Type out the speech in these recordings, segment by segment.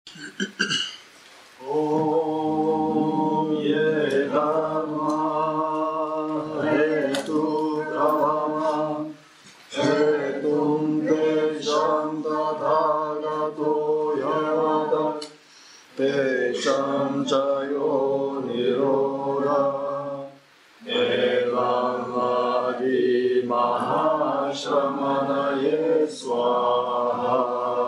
Om ye dharma hetu pravama hetum tesham tathagato yavada tesham chayo niroda evam vadi mahashramanaye swaha.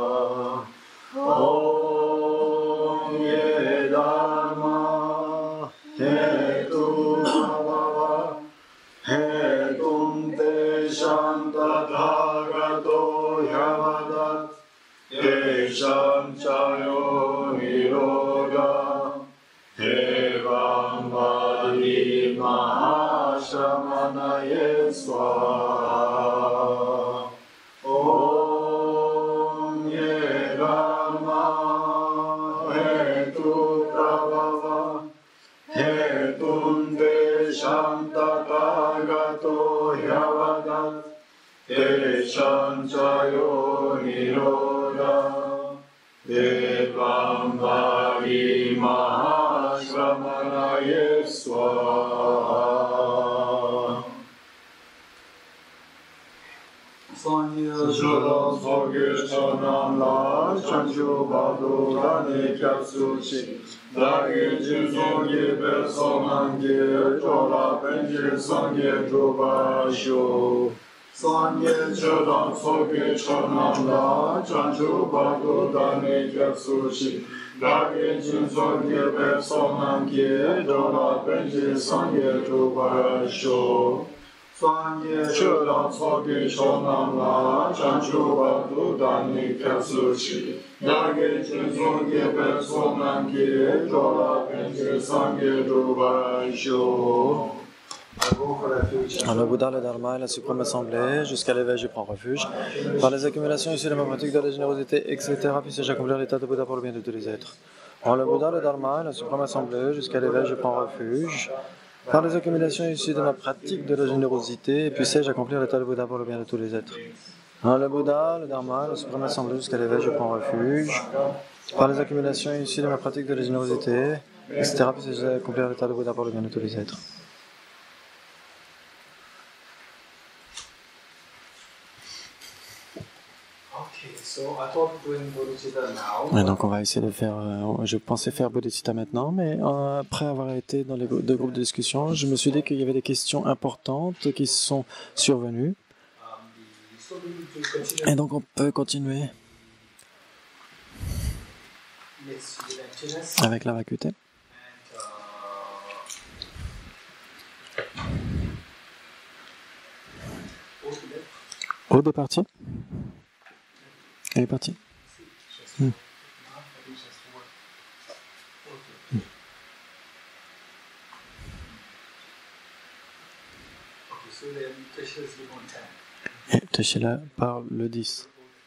Om ye dharma hetu bhava hetum tesham tathagato yavadat tesham chayo niroda evam vadi mahashramanaye swaha. Om ye dharma hetu prabhava hetum tesham tathagato yavadat tesham chayo niroda evam vadi mahashramanaye swaha. Shanyo Soge Chanam La Chancho Bado Rani Kyatsuchi Dagi Jinzongi Besonangi Chola Benji Sangi Drubasho Sanye Chodam Soge Chanam La Chancho Bado Rani Kyatsuchi Dagi Jinzongi Besonangi Chola Benji Sangi Drubasho Sanye Chodam Soge Chanam La Chancho Bado Rani Kyatsuchi Dagi Jinzongi Besonangi Chola Benji Sangi Drubasho. En le Bouddha, le Dharma et la suprême assemblée, jusqu'à l'éveil, je prends refuge. Par les accumulations issues de ma pratique de la générosité, etc., puisse-je accomplir l'état de Bouddha pour le bien de tous les êtres. En le Bouddha, le Dharma et la suprême assemblée, jusqu'à l'éveil, je prends refuge. Par les accumulations issues de ma pratique de la générosité, puisse-je accomplir l'état de Bouddha pour le bien de tous les êtres. En le Bouddha, le Dharma et la suprême assemblée, jusqu'à l'éveil, je prends refuge. Par les accumulations issues de ma pratique de la générosité, etc., puisse-je accomplir l'état de Bouddha pour le bien de tous les êtres. Et donc on va essayer de faire, je pensais faire Bodhicitta maintenant, mais après avoir été dans les deux groupes de discussion, je me suis dit qu'il y avait des questions importantes qui sont survenues. Et donc on peut continuer avec la vacuité. Aude est partie. Elle est partie. Et Teshila parle le 10.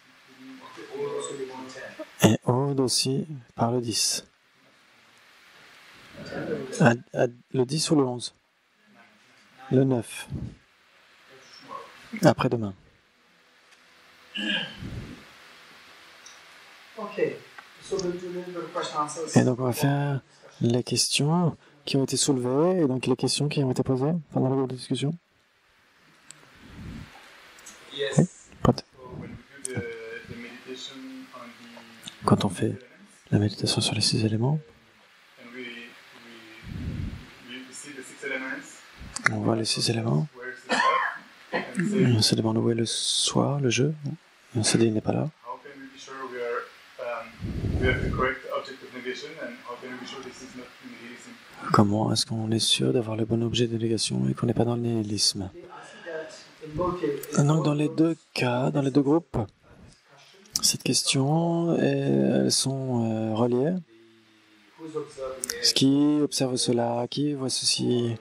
Et Aude aussi parle le 10. Le 10 ou le 11? Le 9. Après-demain. Et donc on va faire les questions qui ont été soulevées et donc les questions qui ont été posées pendant la discussion. Oui, quand on fait la méditation sur les 6 éléments, on voit les 6 éléments. Et on se demande où est le soi, le jeu. Et on se dit il n'est pas là. Comment est-ce qu'on est sûr d'avoir le bon objet de négation et qu'on n'est pas dans le nihilisme? Donc dans les deux cas, dans les deux groupes, cette question, elles sont reliées. Qui observe cela? Qui voit ceci?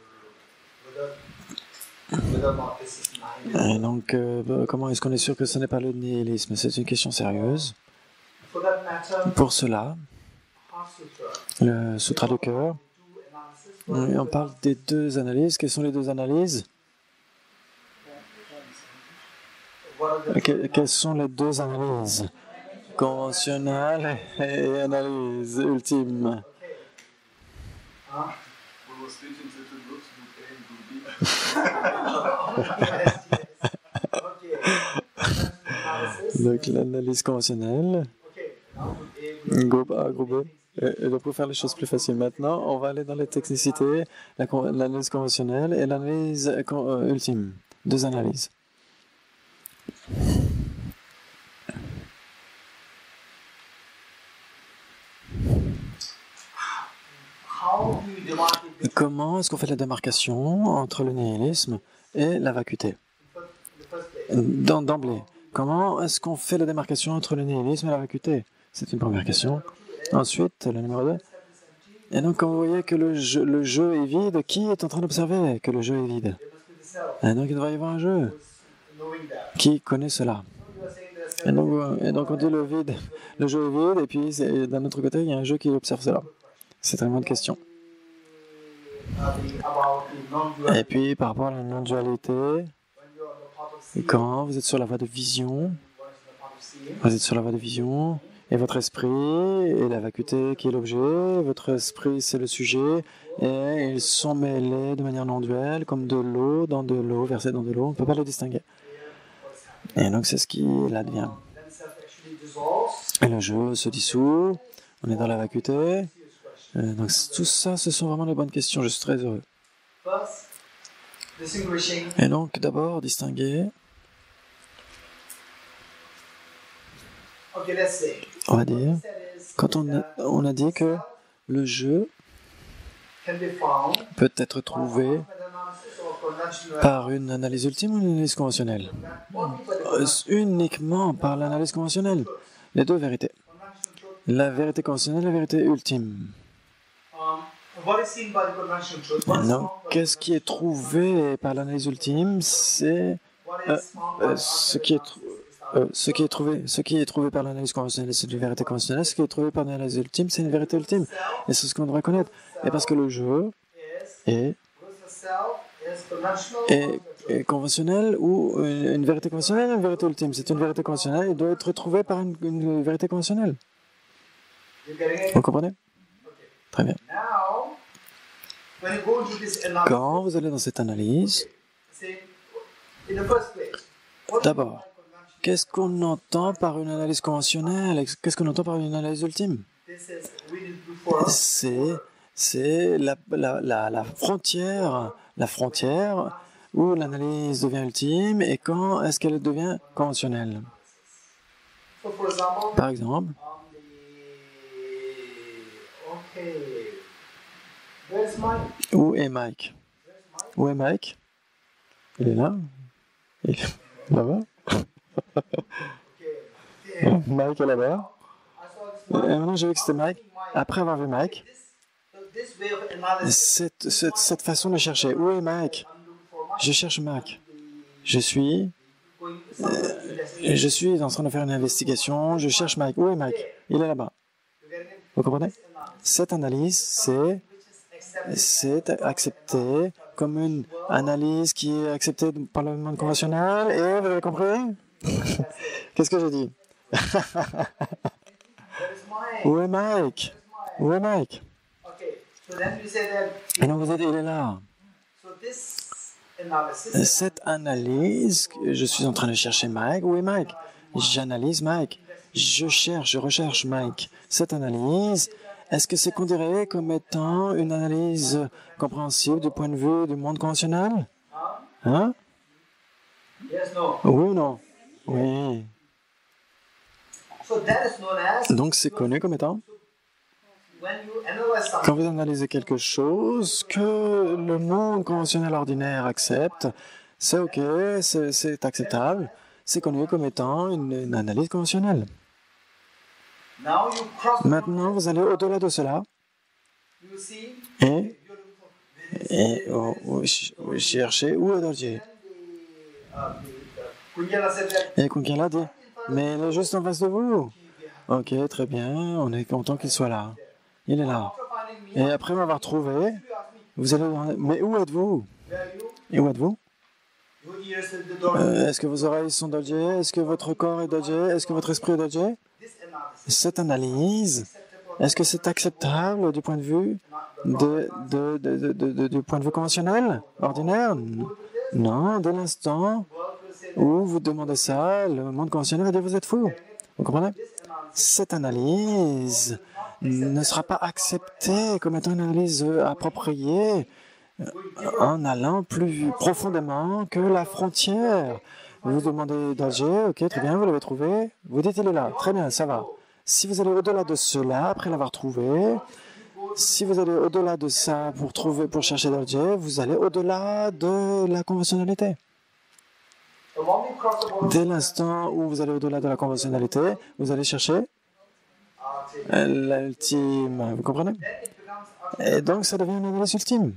Et donc, comment est-ce qu'on est sûr que ce n'est pas le nihilisme? C'est une question sérieuse. Pour cela, le Sutra du cœur, on parle des deux analyses. Quelles sont les deux analyses? Quelles sont les deux analyses conventionnelle et analyse ultime. Donc l'analyse conventionnelle, groupe A, groupe B. Et donc pour faire les choses plus faciles maintenant, on va aller dans les technicités, l'analyse conventionnelle et l'analyse ultime. Deux analyses. Comment est-ce qu'on fait la démarcation entre le nihilisme et la vacuité? D'emblée, comment est-ce qu'on fait la démarcation entre le nihilisme et la vacuité? C'est une première question. Ensuite, la numéro 2. Et donc, quand vous voyez que le jeu est vide, qui est en train d'observer que le jeu est vide? Et donc, il devrait y avoir un jeu. Qui connaît cela? Et donc, on dit le vide. Le jeu est vide, et puis d'un autre côté, il y a un jeu qui observe cela. C'est une bonne question. Et puis, par rapport à la non-dualité, quand vous êtes sur la voie de vision, et votre esprit est la vacuité qui est l'objet, votre esprit c'est le sujet, et ils sont mêlés de manière non-duelle, comme de l'eau dans de l'eau, versé dans de l'eau, on ne peut pas les distinguer. Et donc c'est ce qui l'advient. Et le jeu se dissout, on est dans la vacuité. Donc tout ça, ce sont vraiment les bonnes questions, je suis très heureux. Et donc d'abord distinguer, on va dire, quand on a dit que le jeu peut être trouvé par une analyse ultime ou une analyse conventionnelle? Uniquement par l'analyse conventionnelle. Les deux vérités. La vérité conventionnelle et la vérité ultime. Donc, qu'est-ce qui est trouvé par l'analyse ultime? C'est ce qui est trouvé par l'analyse conventionnelle, c'est une vérité conventionnelle. Ce qui est trouvé par l'analyse ultime, c'est une vérité ultime. Et c'est ce qu'on doit connaître. Et parce que le jeu est conventionnel ou une vérité conventionnelle ou une vérité ultime. C'est une vérité conventionnelle et doit être trouvé par une vérité conventionnelle. Vous comprenez? Très bien. Quand vous allez dans cette analyse, d'abord, qu'est-ce qu'on entend par une analyse conventionnelle? Qu'est-ce qu'on entend par une analyse ultime? C'est la frontière où l'analyse devient ultime et quand est-ce qu'elle devient conventionnelle. Par exemple, où est Mike? Où est Mike? Il est là? Il est là-bas? Mike est là-bas. Et maintenant, j'ai vu que c'était Mike. Après avoir vu Mike, cette façon de chercher. Où est Mike? Je cherche Mike. Je suis en train de faire une investigation. Je cherche Mike. Où est Mike? Il est là-bas. Vous comprenez? Cette analyse, c'est accepté comme une analyse qui est acceptée par le monde conventionnel. Et vous avez compris? Qu'est-ce que j'ai dit? Où est Mike? Où est Mike? Et donc vous avez dit, il est là. Cette analyse, je suis en train de chercher Mike. Où est Mike? J'analyse Mike. Je recherche Mike. Cette analyse, est-ce que c'est considéré comme étant une analyse compréhensible du point de vue du monde conventionnel? Hein? Oui ou non? Oui. Donc c'est connu comme étant, quand vous analysez quelque chose que le monde conventionnel ordinaire accepte, c'est ok, c'est acceptable, c'est connu comme étant une analyse conventionnelle. Maintenant, vous allez au-delà de cela et cherchez où est Dorje. Et Kunkiala dit, mais il est juste en face de vous. Ok, très bien, on est content qu'il soit là. Il est là. Et après m'avoir trouvé, vous allez demander, mais où êtes-vous? Et où êtes-vous? Est-ce que vos oreilles sont Dorje? Est-ce que votre corps est Dorje? Est-ce que votre esprit est Dorje? cette analyse, est-ce que c'est acceptable du point de vue du point de vue conventionnel, ordinaire? Non, dès l'instant où vous demandez ça, le monde conventionnel va dire vous êtes fou. Vous comprenez? Cette analyse ne sera pas acceptée comme étant une analyse appropriée en allant plus profondément que la frontière. Vous demandez d'Alger, ok, très bien, vous l'avez trouvé. Vous dites il est là, très bien, ça va. Si vous allez au-delà de cela, après l'avoir trouvé, si vous allez au-delà de ça pour chercher d'Alger, vous allez au-delà de la conventionnalité. Dès l'instant où vous allez au-delà de la conventionnalité, vous allez chercher l'ultime. Vous comprenez? Et donc, ça devient une analyse ultime.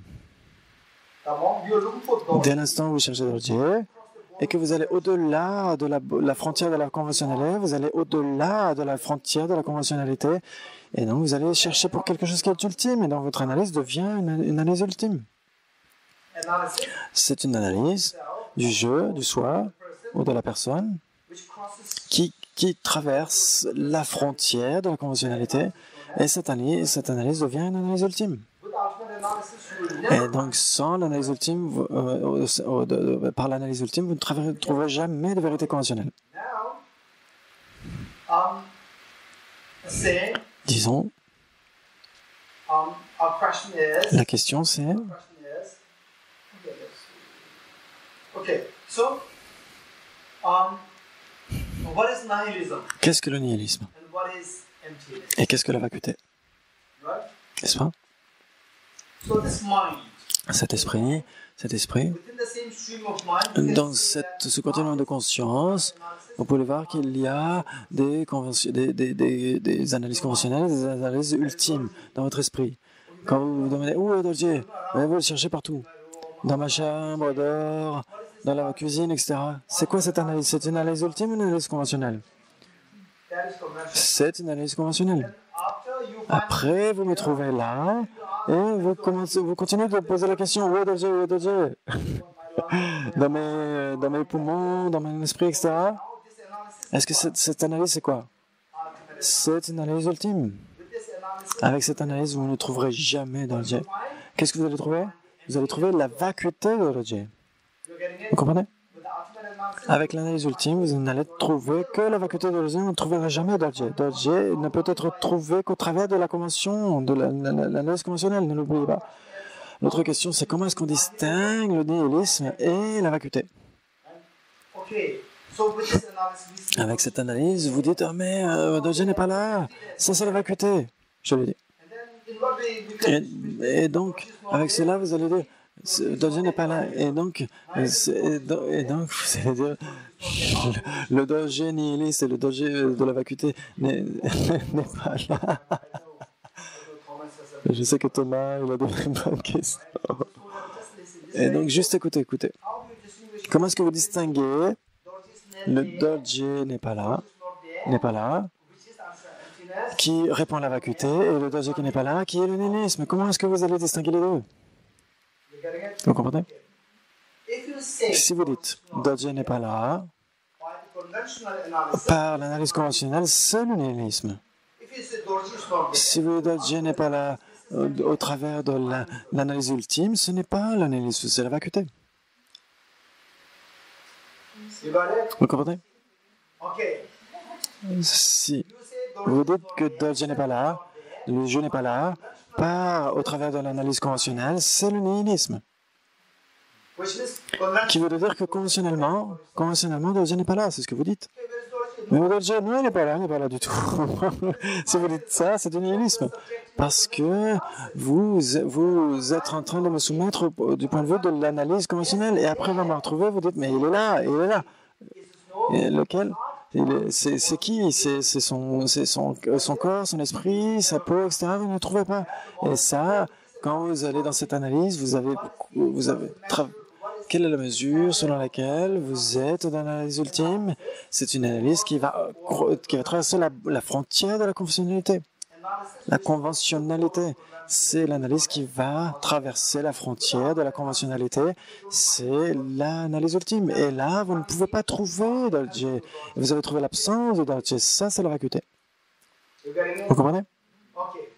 Dès l'instant où vous cherchez d'Alger et que vous allez au-delà de la frontière de la conventionnalité, vous allez au-delà de la frontière de la conventionnalité, et donc vous allez chercher pour quelque chose qui est ultime, et donc votre analyse devient une analyse ultime. C'est une analyse du jeu, du soi, ou de la personne qui traverse la frontière de la conventionnalité, et cette analyse devient une analyse ultime. Et donc, sans l'analyse ultime, par l'analyse ultime, vous ne trouverez jamais de vérité conventionnelle. Disons, la question c'est... Qu'est-ce que le nihilisme? Et qu'est-ce que la vacuité? N'est-ce pas? Cet esprit, dans ce continuum de conscience, vous pouvez voir qu'il y a des analyses conventionnelles, des analyses ultimes dans votre esprit. Quand vous vous demandez où est Dolce, vous le cherchez partout, dans ma chambre, dehors, dans la cuisine, etc. C'est quoi cette analyse? C'est une analyse ultime ou une analyse conventionnelle? C'est une analyse conventionnelle. Après, vous me trouvez là, et vous continuez de poser la question, où est Dolce, où est Dolce? Dans mes poumons, dans mon esprit, etc. Est-ce que cette analyse, c'est quoi? C'est une analyse ultime. Avec cette analyse, vous ne trouverez jamais Dolce. Qu'est-ce que vous allez trouver? Vous allez trouver la vacuité de Dolce. Vous comprenez? Avec l'analyse ultime, vous n'allez trouver que la vacuité de Dolce, vous ne trouverez jamais Dolce. Dolce ne peut être trouvé qu'au travers de la convention, de l'analyse conventionnelle, ne l'oubliez pas. L'autre question, c'est comment est-ce qu'on distingue le nihilisme et la vacuité? Avec cette analyse, vous dites, oh, mais Dolce n'est pas là, ça c'est la vacuité. Je l'ai dit. Et donc, avec cela, vous allez dire, Dolce n'est pas là. Et donc, vous allez dire, le Dolce nihiliste et le Dolce de la vacuité n'est pas là. Je sais que Thomas, il a donné une bonne question. Et donc, juste écoutez. Comment est-ce que vous distinguez le Dolce n'est pas là, qui répond à la vacuité, et le Dolce qui n'est pas là, qui est le nihilisme? Comment est-ce que vous allez distinguer les deux? Vous comprenez? Si vous dites Dolce n'est pas là, par l'analyse conventionnelle, c'est le nihilisme. Si vous dites Dolce n'est pas là au travers de l'analyse ultime, ce n'est pas le nihilisme, c'est la vacuité. Vous comprenez? Si vous dites que Dolce n'est pas là, le je n'est pas là, au travers de l'analyse conventionnelle, c'est le nihilisme. Qui veut dire que conventionnellement, Dolce n'est pas là, c'est ce que vous dites. Mais Dolce, non, il n'est pas là du tout. Si vous dites ça, c'est du nihilisme. Parce que vous êtes en train de me soumettre du point de vue de l'analyse conventionnelle. Et après m'avoir trouvé, vous dites, mais il est là. Et lequel? C'est qui? C'est son corps, son esprit, sa peau, etc. Vous ne le trouvez pas. Et ça, quand vous allez dans cette analyse, quelle est la mesure selon laquelle vous êtes dans l'analyse ultime? C'est une analyse qui va traverser la frontière de la conventionnalité. La conventionnalité, c'est l'analyse qui va traverser la frontière de la conventionnalité. C'est l'analyse ultime. Et là, vous ne pouvez pas trouver Dolce. Vous avez trouvé l'absence de Dolce. Ça, c'est la vacuité. Vous comprenez? Okay.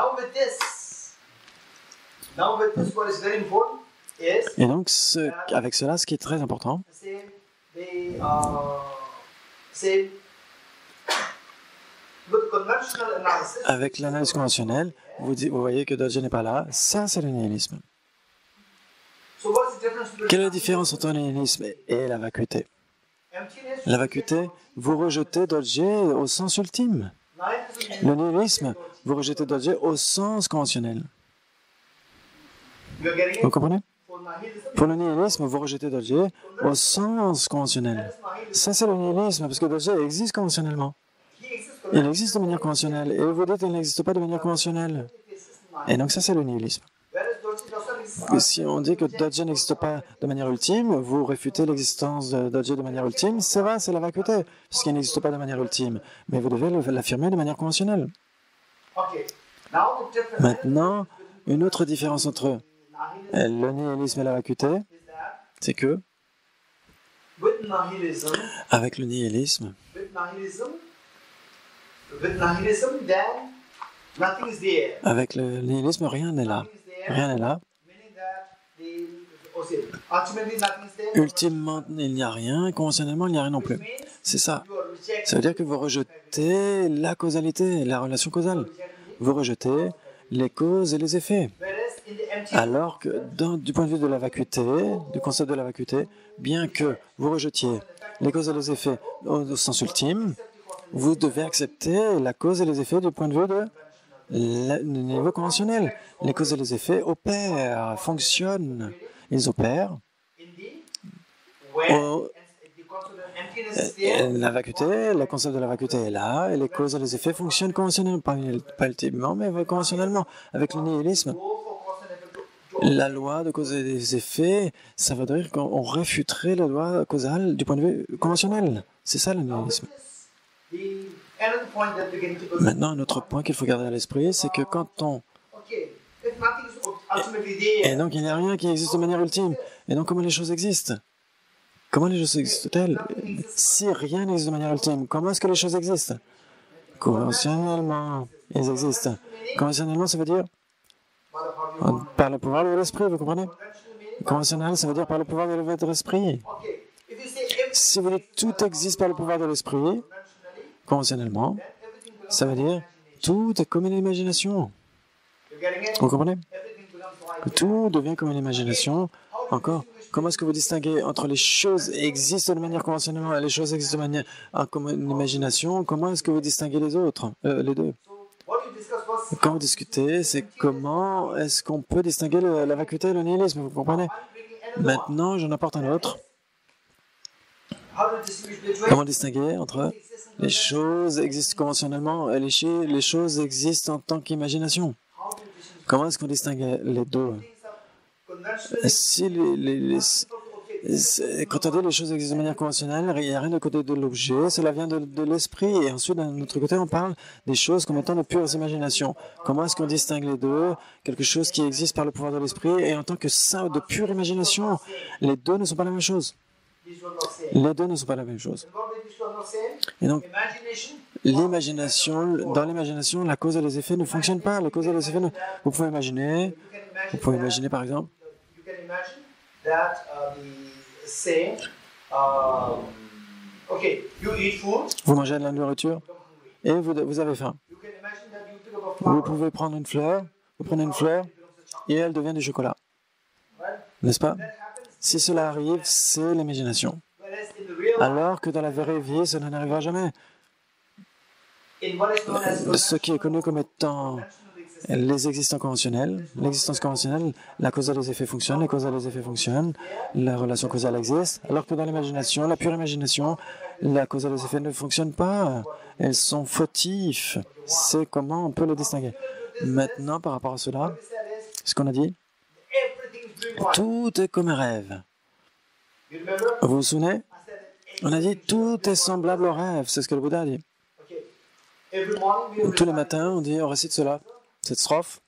Now with this, what is very important is Et donc, avec cela, ce qui est très important, avec l'analyse conventionnelle, vous voyez que Dodge n'est pas là. Ça, c'est le nihilisme. Quelle est la différence entre le nihilisme et la vacuité? La vacuité, vous rejetez Dodge au sens ultime. Le nihilisme, vous rejetez Dodge au sens conventionnel. Vous comprenez? Pour le nihilisme, vous rejetez Dodge au sens conventionnel. Ça, c'est le nihilisme, parce que Dodge existe conventionnellement. Il existe de manière conventionnelle, et vous dites qu'il n'existe pas de manière conventionnelle. Et donc ça, c'est le nihilisme. Et si on dit que Dodge n'existe pas de manière ultime, vous réfutez l'existence de Dodge de manière ultime, c'est vrai, c'est la vacuité, parce qu'il n'existe pas de manière ultime. Mais vous devez l'affirmer de manière conventionnelle. Maintenant, une autre différence entre le nihilisme et la vacuité, c'est que, avec le nihilisme, avec le nihilisme, rien n'est là. Rien n'est là. Ultimement, il n'y a rien. Conventionnellement, il n'y a rien non plus. C'est ça. Ça veut dire que vous rejetez la causalité, la relation causale. Vous rejetez les causes et les effets. Alors que, du point de vue de la vacuité, du concept de la vacuité, bien que vous rejetiez les causes et les effets au sens ultime, vous devez accepter la cause et les effets du point de vue du niveau conventionnel. Les causes et les effets opèrent, fonctionnent. Ils opèrent. La vacuité, le concept de la vacuité est là, et les causes et les effets fonctionnent conventionnellement, pas ultimement, mais conventionnellement. Avec le nihilisme, la loi de cause et des effets, ça veut dire qu'on réfuterait la loi causale du point de vue conventionnel. C'est ça le nihilisme. Maintenant, un autre point qu'il faut garder à l'esprit, c'est que quand on... Et donc, il n'y a rien qui existe de manière ultime. Et donc, comment les choses existent? Comment les choses existent-elles? Si rien n'existe de manière ultime, comment est-ce que les choses existent? Conventionnellement, elles existent. Conventionnellement, ça veut dire par le pouvoir de l'esprit, vous comprenez? Conventionnel, ça veut dire par le pouvoir de votre esprit. Si vous dites tout existe par le pouvoir de l'esprit, conventionnellement, ça veut dire tout est comme une imagination. Vous comprenez? Tout devient comme une imagination. Encore, comment est-ce que vous distinguez entre les choses existent de manière conventionnellement et les choses existent de manière comme une imagination? Comment est-ce que vous distinguez les autres, les deux? Quand vous discutez, c'est comment est-ce qu'on peut distinguer la vacuité et le nihilisme, vous comprenez? Maintenant, j'en apporte un autre. Comment distinguer entre les choses existent conventionnellement et les choses existent en tant qu'imagination? Comment est-ce qu'on distingue les deux? Si quand on dit les choses existent de manière conventionnelle, il n'y a rien de côté de l'objet, cela vient de l'esprit. Et ensuite, d'un autre côté, on parle des choses comme étant de pures imaginations. Comment est-ce qu'on distingue les deux? Quelque chose qui existe par le pouvoir de l'esprit et en tant que ça, de pure imagination. Les deux ne sont pas la même chose. Les deux ne sont pas la même chose. Et donc, l'imagination, dans l'imagination, la cause et les effets ne fonctionnent pas. La cause et les effets, vous pouvez imaginer par exemple, vous mangez de la nourriture et vous avez faim. Vous pouvez prendre une fleur, vous prenez une fleur et elle devient du chocolat. N'est-ce pas? Si cela arrive, c'est l'imagination. Alors que dans la vraie vie, cela n'arrivera jamais. Ce qui est connu comme étant les existences conventionnelles, l'existence conventionnelle, la cause et les effets fonctionnent, les causes et les effets fonctionnent, la relation causale existe, alors que dans l'imagination, la pure imagination, la cause et les effets ne fonctionnent pas, elles sont fautifs. C'est comment on peut les distinguer. Maintenant, par rapport à cela, ce qu'on a dit, tout est comme un rêve. Vous vous souvenez? On a dit tout est semblable au rêve, c'est ce que le Bouddha a dit. Tous les matins, on récite cela, cette strophe.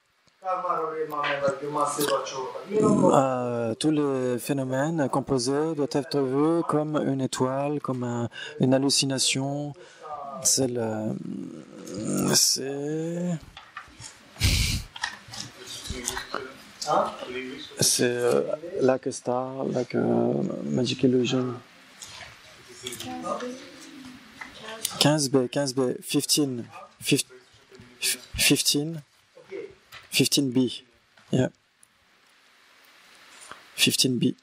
Tous les phénomènes composés doivent être vus comme une étoile, comme une hallucination, C'est le... C'est... C'est like a star, like a magic illusion. 15B, 15B, 15, 15, 15B, yeah. 15B.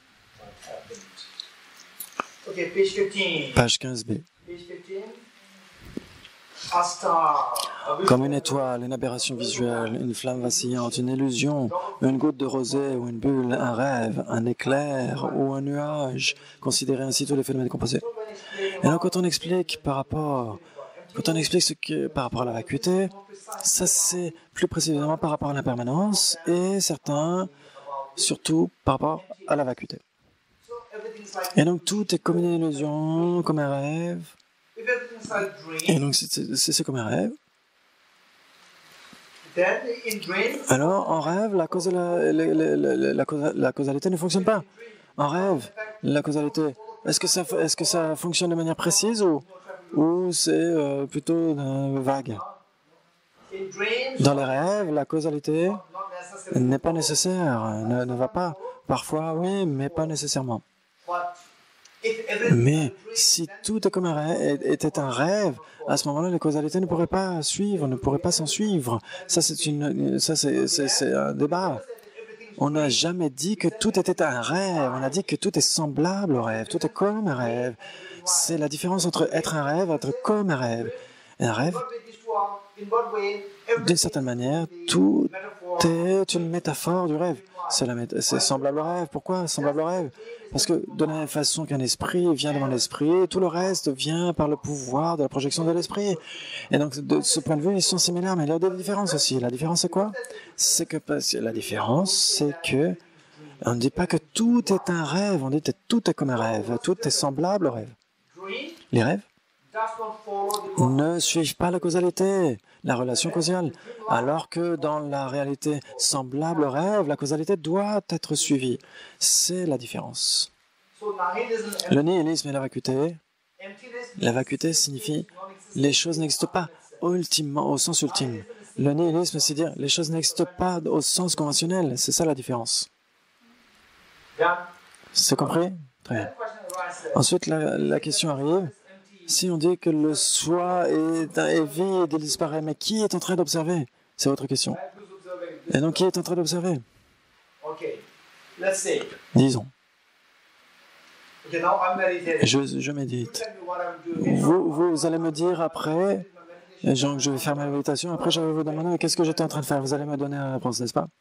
Okay, page 15. Page 15B. Page 15. A star. Comme une étoile, une aberration visuelle, une flamme vacillante, une illusion, une goutte de rosée ou une bulle, un rêve, un éclair ou un nuage, considérez ainsi tous les phénomènes composés. Et donc quand on explique par rapport à la vacuité, ça c'est plus précisément par rapport à l'impermanence et certains, surtout par rapport à la vacuité. Et donc tout est comme une illusion, comme un rêve. Et donc c'est comme un rêve. Alors en rêve, la causalité ne fonctionne pas. En rêve, la causalité, est-ce que ça fonctionne de manière précise ou c'est plutôt vague? Dans les rêves, la causalité n'est pas nécessaire, ne va pas. Parfois oui, mais pas nécessairement. Mais si tout est comme un rêve, était un rêve, à ce moment-là, les causalités ne pourraient pas suivre, ne pourraient pas s'en suivre. Ça, c'est un débat. On n'a jamais dit que tout était un rêve. On a dit que tout est semblable au rêve. Tout est comme un rêve. C'est la différence entre être un rêve et être comme un rêve. Et un rêve, d'une certaine manière, tout est une métaphore du rêve. C'est semblable au rêve. Pourquoi semblable au rêve? Parce que de la même façon qu'un esprit vient devant l'esprit, tout le reste vient par le pouvoir de la projection de l'esprit. Et donc, de ce point de vue, ils sont similaires, mais il y a des différences aussi. La différence, c'est quoi? La différence, c'est que on ne dit pas que tout est un rêve, on dit que tout est comme un rêve, tout est semblable au rêve. Les rêves ne suivent pas la causalité, la relation causale, alors que dans la réalité semblable au rêve, la causalité doit être suivie. C'est la différence. Le nihilisme et la vacuité signifie les choses n'existent pas ultimement, au sens ultime. Le nihilisme, c'est dire les choses n'existent pas au sens conventionnel. C'est ça la différence. C'est compris? Très bien. Ensuite, la question arrive. Si on dit que le soi est vide, il disparaît, mais qui est en train d'observer? C'est votre question. Et donc, qui est en train d'observer? Disons. Je médite. Vous allez me dire après, genre, je vais faire ma méditation, après je vais vous demander qu'est-ce que j'étais en train de faire. Vous allez me donner la réponse, n'est-ce pas?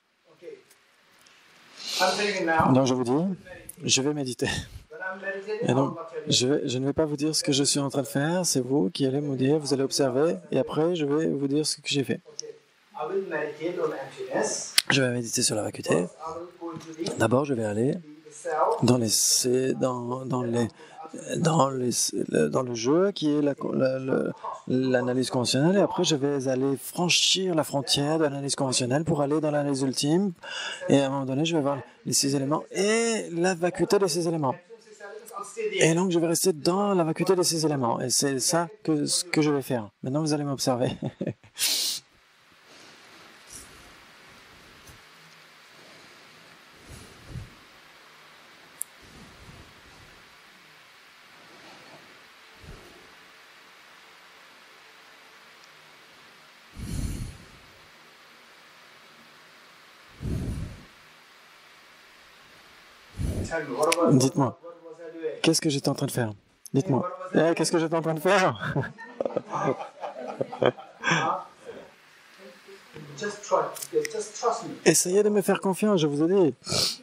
Donc, je vous dis, je vais méditer. Et donc, je ne vais pas vous dire ce que je suis en train de faire, c'est vous qui allez me dire, vous allez observer, et après je vais vous dire ce que j'ai fait. Je vais méditer sur la vacuité. D'abord, je vais aller dans le jeu qui est l'analyse conventionnelle, et après je vais aller franchir la frontière de l'analyse conventionnelle pour aller dans l'analyse ultime, et à un moment donné, je vais voir les 6 éléments et la vacuité de ces éléments. Et donc, je vais rester dans la vacuité de ces éléments. Et c'est ça que je vais faire. Maintenant, vous allez m'observer. Dites-moi. Qu'est-ce que j'étais en train de faire? Dites-moi. Qu'est-ce que j'étais en train de faire? Essayez de me faire confiance, je vous ai dit.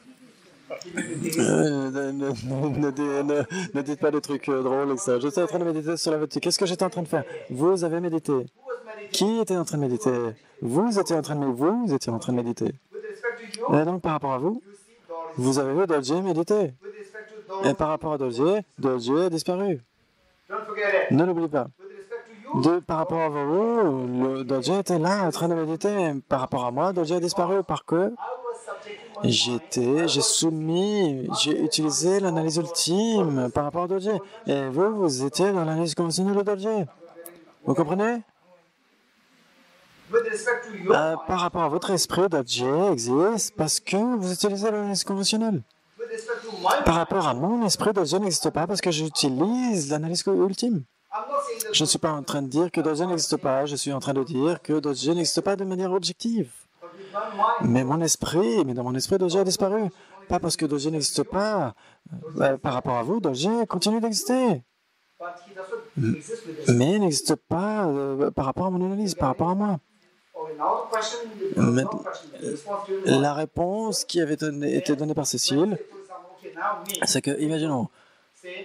Ne dites pas de trucs drôles, etc. J'étais en train de méditer sur la vacuité. Qu'est-ce que j'étais en train de faire? Vous avez médité. Qui était en train de méditer? Vous étiez en train de méditer. Et donc, par rapport à vous, vous avez vu Dorje méditer. Et par rapport à Dorje a disparu. Ne l'oubliez pas. Par rapport à vous, Dorje était là en train de méditer. Par rapport à moi, Dorje a disparu parce que j'ai utilisé l'analyse ultime par rapport à Dorje. Et vous étiez dans l'analyse conventionnelle de Dorje. Vous comprenez? With respect to your mind, Par rapport à votre esprit, Dodge existe parce que vous utilisez l'analyse conventionnelle. with respect to my Par mind, rapport à mon esprit, Dodge n'existe pas parce que j'utilise l'analyse ultime. I'm not saying that Je ne suis pas en train de dire que Dodge n'existe pas, je suis en train de dire que Dodge n'existe pas de manière objective. but with my mind, Mais dans mon esprit, Dodge a disparu. Pas parce que Dodge n'existe pas. Par rapport à vous, Dodge continue d'exister. but he doesn't exist with respect. Mais il n'existe pas par rapport à mon analyse, par rapport à moi. Okay, now the question, Mais- not question, the response given was, La réponse qui avait été donnée par Cécile, for example, okay, now me, c'est que, imaginons, say,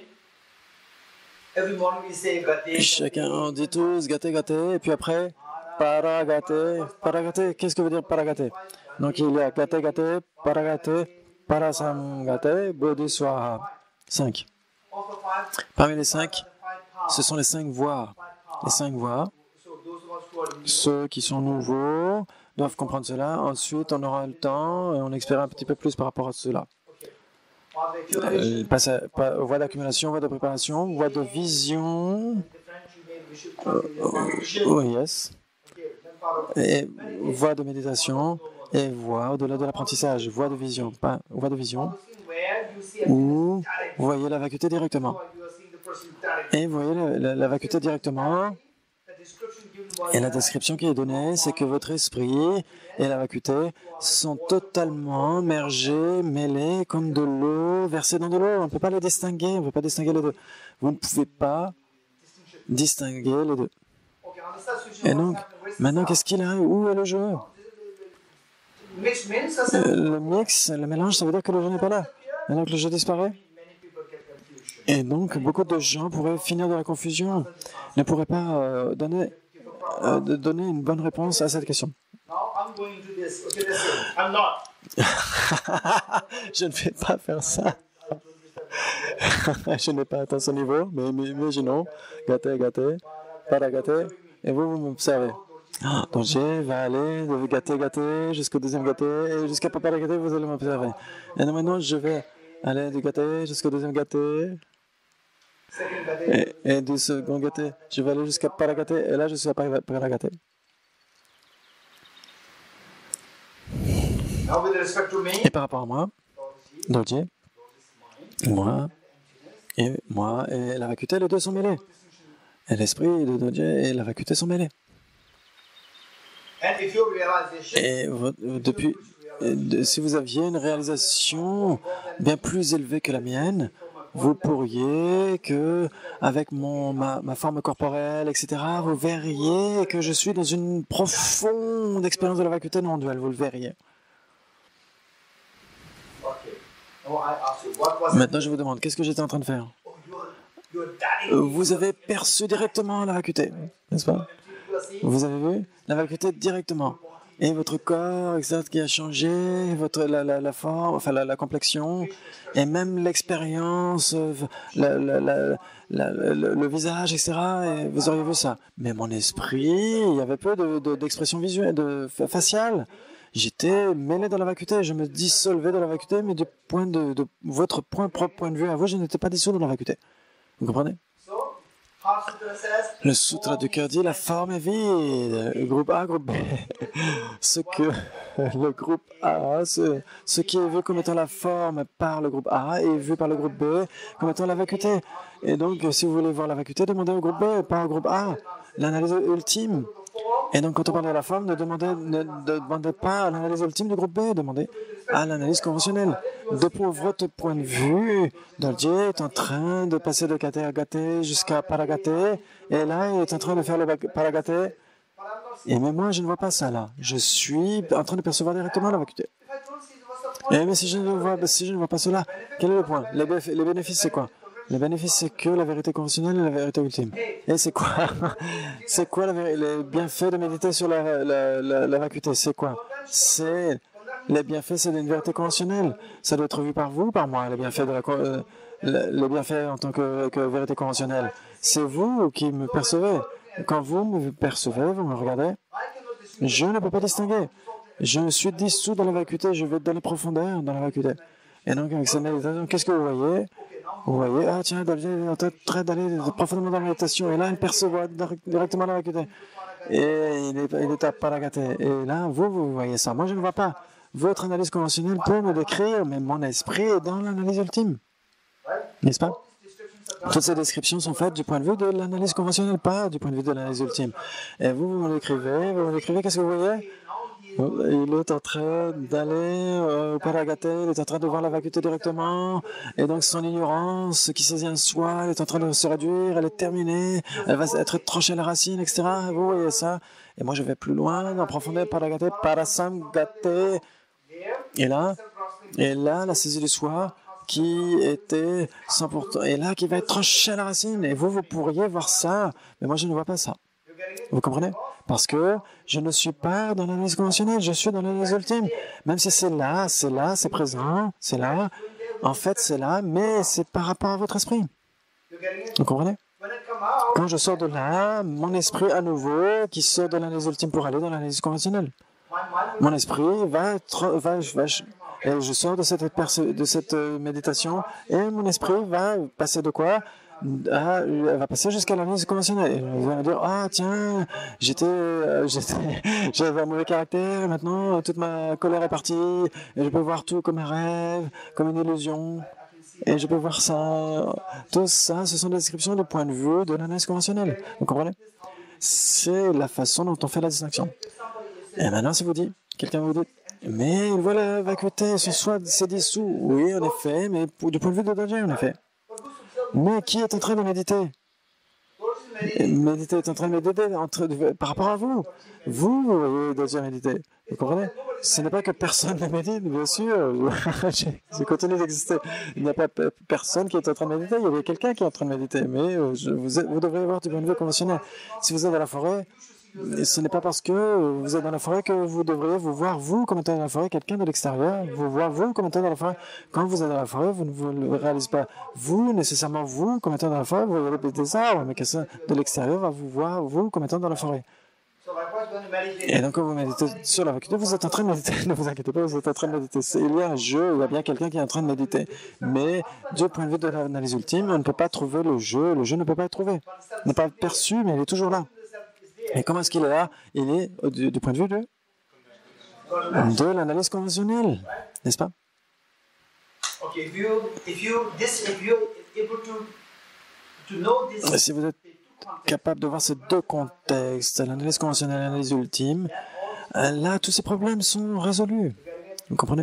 every morning we say, gate, chacun, on dit tous gâté, gâté, et puis après, paragate. Paragate, qu'est-ce que veut dire paragate? Donc il y a gâté, gâté, paragate, parasamgate, bodhiswaha. 5. of the five, Parmi les 5, five powers, ce sont les 5 voies. Les 5 voies, so those of us who are new, ceux qui sont nouveaux doivent comprendre cela. Ensuite, on aura le temps et on explorera un petit peu plus par rapport à cela. or the accumulation, Passe à voie d'accumulation, voie de préparation, voie de vision. different, you may, we should continue. Oh, yes. Okay, then part of Et voie de méditation et voie au-delà de l'apprentissage, voie de vision, pas voie de vision, the where you see a où direct, vous voyez la vacuité directement. or you are seeing the person directly. Et vous voyez la vacuité directement. The description given was Et la description qui est donnée, c'est que votre esprit et la vacuité sont totalement mergés, mêlés, comme de l'eau, versés dans de l'eau. On ne peut pas les distinguer, on ne peut pas distinguer les deux. Vous ne pouvez pas distinguer les deux. okay, on the substitution Et what's donc, happening, where's the maintenant, sound? qu'est-ce qu'il a? Où est le jeu? Mixed means that Le mix, le mélange, ça veut dire que le jeu n'est pas là. Maintenant que le jeu disparaît. many people get confused. Et donc, beaucoup de gens pourraient finir dans la confusion, ne pourraient pas donner une bonne réponse à cette question. Now I'm going to this. Okay, let's say I'm not. Je ne vais pas faire ça. Je n'ai pas atteint ce niveau, mais imaginons, gâté, gâté, para gâté, et vous m'observez. Donc je vais aller de gâté, gâté, jusqu'au deuxième gâté, et jusqu'à para gâté, vous allez m'observer. Et donc maintenant, je vais aller du gâté jusqu'au deuxième gâté, Second gate. et du second gâté, je vais aller jusqu'à para gâté, et là, je suis à para gâté. Now with respect to me, Et par rapport à moi, Dorje, moi, et la vacuité, les deux sont mêlés. Et l'esprit de Dorje et la vacuité sont mêlés. and if your realization, Et si vous aviez une réalisation bien plus élevée que la mienne, vous pourriez que, avec ma forme corporelle, etc., vous verriez que je suis dans une profonde expérience de la vacuité non duelle, vous le verriez. okay. Now I ask you, what was Maintenant, je vous demande, qu'est-ce que j'étais en train de faire? oh, you're daddy. Vous avez perçu directement la vacuité, n'est-ce pas? You are seeing Vous avez vu la vacuité directement. Et votre corps, etc., qui a changé, la forme, enfin la complexion, et même l'expérience, le visage, etc., et vous auriez vu ça. Mais mon esprit, il y avait peu d'expression visuelle, faciale. J'étais mêlé dans la vacuité, je me dissolvais dans la vacuité, mais du point de votre propre point de vue à vous, je n'étais pas dissous dans la vacuité. Vous comprenez? so Heart Sutra says Le sutra du cœur dit la forme est vide. Le groupe A, groupe B. Ce que le groupe A, ce qui est vu comme étant la forme par le groupe A est vu par le groupe B comme étant la vacuité. Et donc, si vous voulez voir la vacuité, demandez au groupe B, pas au groupe A. L'analyse ultime. Et donc, quand on parle de la forme, ne demandez pas à l'analyse ultime du groupe B, demandez à l'analyse conventionnelle. De votre point de vue, Dorje est en train de passer de gâté à gâté jusqu'à paragate, et là, il est en train de faire le paragate. Et mais moi, je ne vois pas ça là. Je suis en train de percevoir directement la vacuité. if I don't see what's the point, Et mais si je ne vois pas cela, quel est le point? Les bénéfices, c'est quoi? Les bénéfices, c'est que la vérité conventionnelle et la vérité ultime. Et c'est quoi? C'est quoi les bienfaits de méditer sur la vacuité? C'est quoi? C'est les bienfaits, c'est une vérité conventionnelle. Ça doit être vu par vous, par moi. Les bienfaits les bienfaits en tant que vérité conventionnelle. C'est vous qui me percevez. Quand vous me percevez, vous me regardez, I cannot distinguish. je ne peux pas distinguer. Je suis dissous dans la vacuité. Je vais dans les profondeurs dans la vacuité. Et donc, avec cette méditation, qu'est-ce que vous voyez? Okay, now Vous voyez, ah tiens, Dalji est en train d'aller profondément dans la méditation, et là, il perçoit directement la vacuité. Et il est à Paragate. Et là, vous voyez ça. Moi, je ne vois pas. Votre analyse conventionnelle peut me décrire, mais mon esprit est dans l'analyse ultime. N'est-ce pas? Toutes ces descriptions sont faites du point de vue de l'analyse conventionnelle, pas du point de vue de l'analyse ultime. Et vous me l'écrivez, qu'est-ce que vous voyez? Il est en train d'aller au Paragate, il est en train de voir la vacuité directement, et donc son ignorance qui saisit un soi, elle est en train de se réduire, elle est terminée, elle va être tranchée à la racine, etc. Vous voyez ça? Et moi je vais plus loin, en profondeur, Paragate, Parasamgate, et là, la saisie du soi, qui était 100%, et là qui va être tranché à la racine. Et vous pourriez voir ça, mais moi je ne vois pas ça. Vous comprenez? Parce que je ne suis pas dans l'analyse conventionnelle, je suis dans l'analyse ultime. Même si c'est là, c'est présent, c'est là. En fait, c'est là, mais c'est par rapport à votre esprit. Vous comprenez? Quand je sors de là, mon esprit à nouveau, qui sort de l'analyse ultime pour aller dans l'analyse conventionnelle. Mon esprit et je sors de cette méditation, et mon esprit va passer de quoi? Elle va passer jusqu'à l'analyse conventionnelle. Et je vais dire, ah tiens, j'avais un mauvais caractère, et maintenant toute ma colère est partie, et je peux voir tout comme un rêve, comme une illusion, et je peux voir ça. Tout ça, ce sont des descriptions du point de vue de l'analyse conventionnelle. Vous comprenez? C'est la façon dont on fait la distinction. Et maintenant, si vous dites, quelqu'un vous dit, mais voilà, vacuité, son soi s'est dissous. Oui, en effet, mais du point de vue de Dalji, en effet. Mais qui est en train de méditer? Méditer est en train de méditer par rapport à vous. Vous Dalji méditer. Vous comprenez? Ce n'est pas que personne ne médite, bien sûr. Je continue d'exister. Il n'y a pas personne qui est en train de méditer. Il y avait quelqu'un qui est en train de méditer. Mais vous devrez avoir du point de vue conventionnel. Si vous êtes dans la forêt, ce n'est pas parce que vous êtes dans la forêt que vous devriez vous voir, vous, comme étant dans la forêt, quelqu'un de l'extérieur, vous voir, vous, comme étant dans la forêt. Quand vous êtes dans la forêt, vous ne vous le réalisez pas. Vous, nécessairement, vous, comme étant dans la forêt, vous voyez des arbres, mais quelqu'un de l'extérieur va vous voir, vous, comme étant dans la forêt. Et donc, quand vous méditez sur la vacuité, vous êtes en train de méditer. Ne vous inquiétez pas, vous êtes en train de méditer. Il y a un jeu, il y a bien quelqu'un qui est en train de méditer. Mais du point de vue de l'analyse ultime, on ne peut pas trouver le jeu. Le jeu ne peut pas être trouvé. Il n'est pas perçu, mais il est toujours là. Et comment est-ce qu'il est là? Il est du point de vue de l'analyse conventionnelle, n'est-ce pas? Si vous êtes capable de voir ces deux contextes, l'analyse conventionnelle et l'analyse ultime, là, tous ces problèmes sont résolus. Vous comprenez?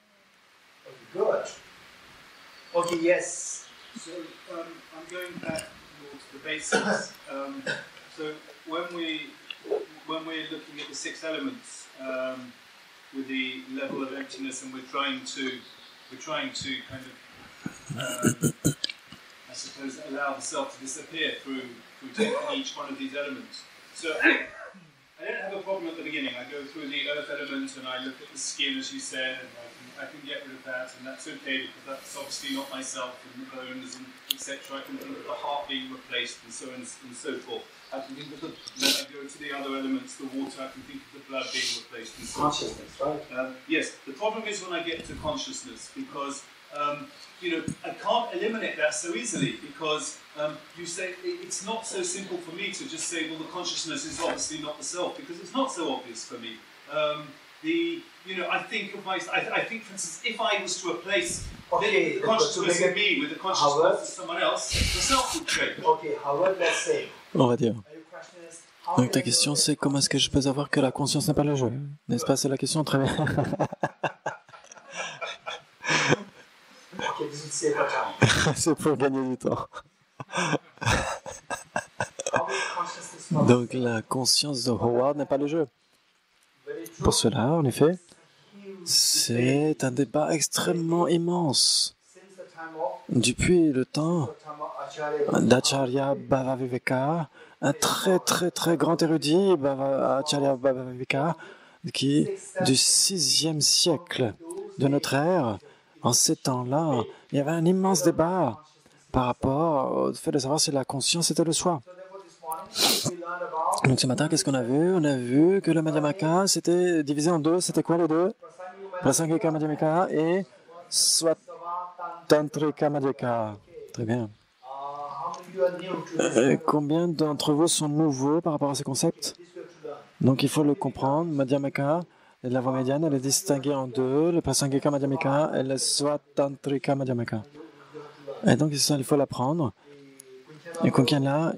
Okay, yes. So I'm going back to the basics. So when we're looking at the six elements with the level of emptiness, and we're trying to kind of I suppose allow the self to disappear through taking each one of these elements. So I don't have a problem at the beginning. I go through the earth element and I look at the skin, as you said, and I can get rid of that, and that's okay because that's obviously not myself, and the bones and etc. I can think of the heart being replaced and so on and so forth. I can think of then I go to the other elements, the water, I can think of the blood being replaced and so on. Consciousness, right? Yes, the problem is when I get to consciousness because I can't eliminate that so easily because you say it's not so simple for me to just say, well, the consciousness is obviously not the self because it's not so obvious for me. I think of myself. I think, for instance, if I was to replace the consciousness of me with the consciousness of someone else, the self would change. Okay, however, let's say. On va dire. Donc ta question c'est comment est-ce que je peux savoir que la conscience n'est pas le jeu? N'est-ce pas? C'est la question très bien. C'est pour gagner du temps. Donc la conscience de Howard n'est pas le jeu. Pour cela, en effet, c'est un débat extrêmement immense. Depuis le temps d'Acharya Bhavaviveka, un très très très grand érudit, Acharya Bhavaviveka, qui du 6e siècle de notre ère, en ces temps-là, il y avait un immense débat par rapport au fait de savoir si la conscience était le soi. Donc ce matin, qu'est-ce qu'on a vu? On a vu que le Madhyamaka c'était divisé en deux. C'était quoi les deux? Prasangika Madhyamaka et Swatantrika Madhyamaka. Très bien. How many of you are new to this? Combien d'entre vous sont nouveaux par rapport à ces concepts? This way to learn. Donc il faut le comprendre. Madhyamaka, la voie médiane, elle est distinguée en deux, le Prasangika Madhyamaka et le Swatantrika Madhyamaka. Et donc ça, il faut l'apprendre. Et Kunkyala,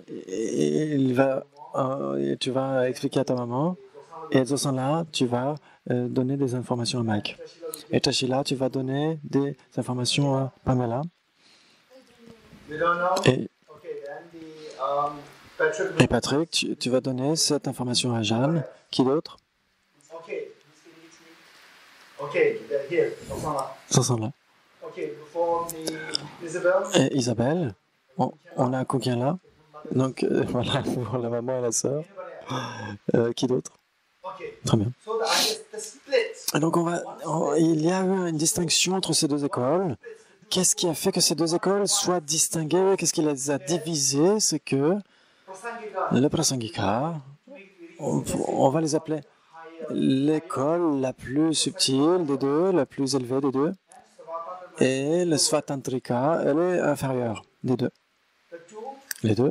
tu vas expliquer à ta maman. Et Zosanla, tu vas donner des informations à Mike. Et Tashila, tu vas donner des informations à Pamela. You don't know? Et, Okay, then Patrick. et Patrick, tu vas donner cette information à Jeanne. Qui d'autre? Okay. Okay, here. Zosanla. Okay, for Isabel. Et Isabelle, on a Kunkyala. Donc voilà, pour la maman et la sœur. Qui d'autre? Okay. Très bien. So the split. Et donc il y a eu une distinction entre ces deux écoles. Qu'est-ce qui a fait que ces deux écoles soient distinguées? Qu'est-ce qui les a divisées? C'est que le Prasangika, on va les appeler l'école la plus subtile des deux, la plus élevée des deux, et le Svatantrika, elle est inférieure des deux. The two. Les deux.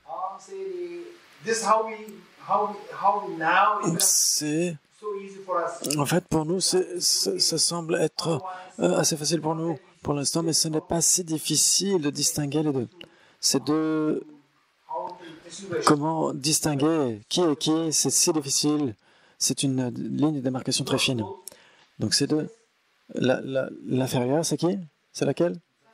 This how we now it's C'est, so easy for us. en fait, pour nous, ça semble être assez facile pour nous pour l'instant, mais ce n'est pas si difficile de distinguer les deux. Ces deux, How the situation. comment distinguer qui est qui, c'est si difficile. C'est une ligne de démarcation très fine. Donc ces deux, l'inférieure, c'est qui? C'est laquelle?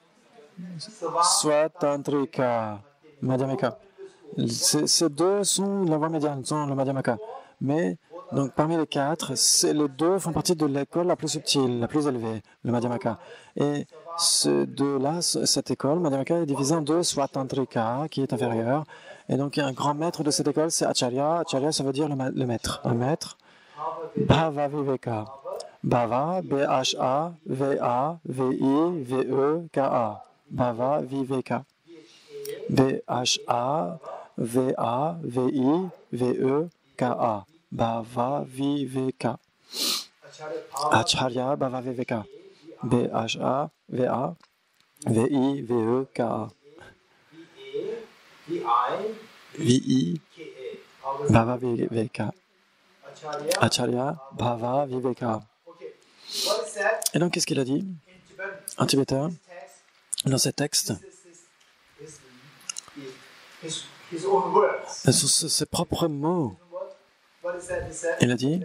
Swatantrika, Madhyamaka. Ces deux sont la voie médiane, sont le Madhyamaka. Mais donc parmi les quatre, les deux font partie de l'école la plus subtile, la plus élevée, le Madhyamaka. Et ces deux-là, cette école, Madhyamaka, est divisée en deux, Swatantrika, qui est inférieure. Et donc un grand maître de cette école, c'est Acharya. Acharya, ça veut dire le maître. Un maître. Bhava Viveka. Bhava, B-H-A, V-A, V-I, V-E-K-A. Bhava Viveka. B-H-A, V-A, V-I, V-E-K-A. Bhava Viveka. Acharya Bhava Viveka. B-H-A, V-A, V-I, V-E-K-A. V-I, Bhava Viveka. Acharya Bhava Viveka. What is that? Et donc, qu'est-ce qu'il a dit In Tibetan, en tibétain, text, dans ces textes? his own words. Ce sont ses propres mots. What is that? He said. Il a dit,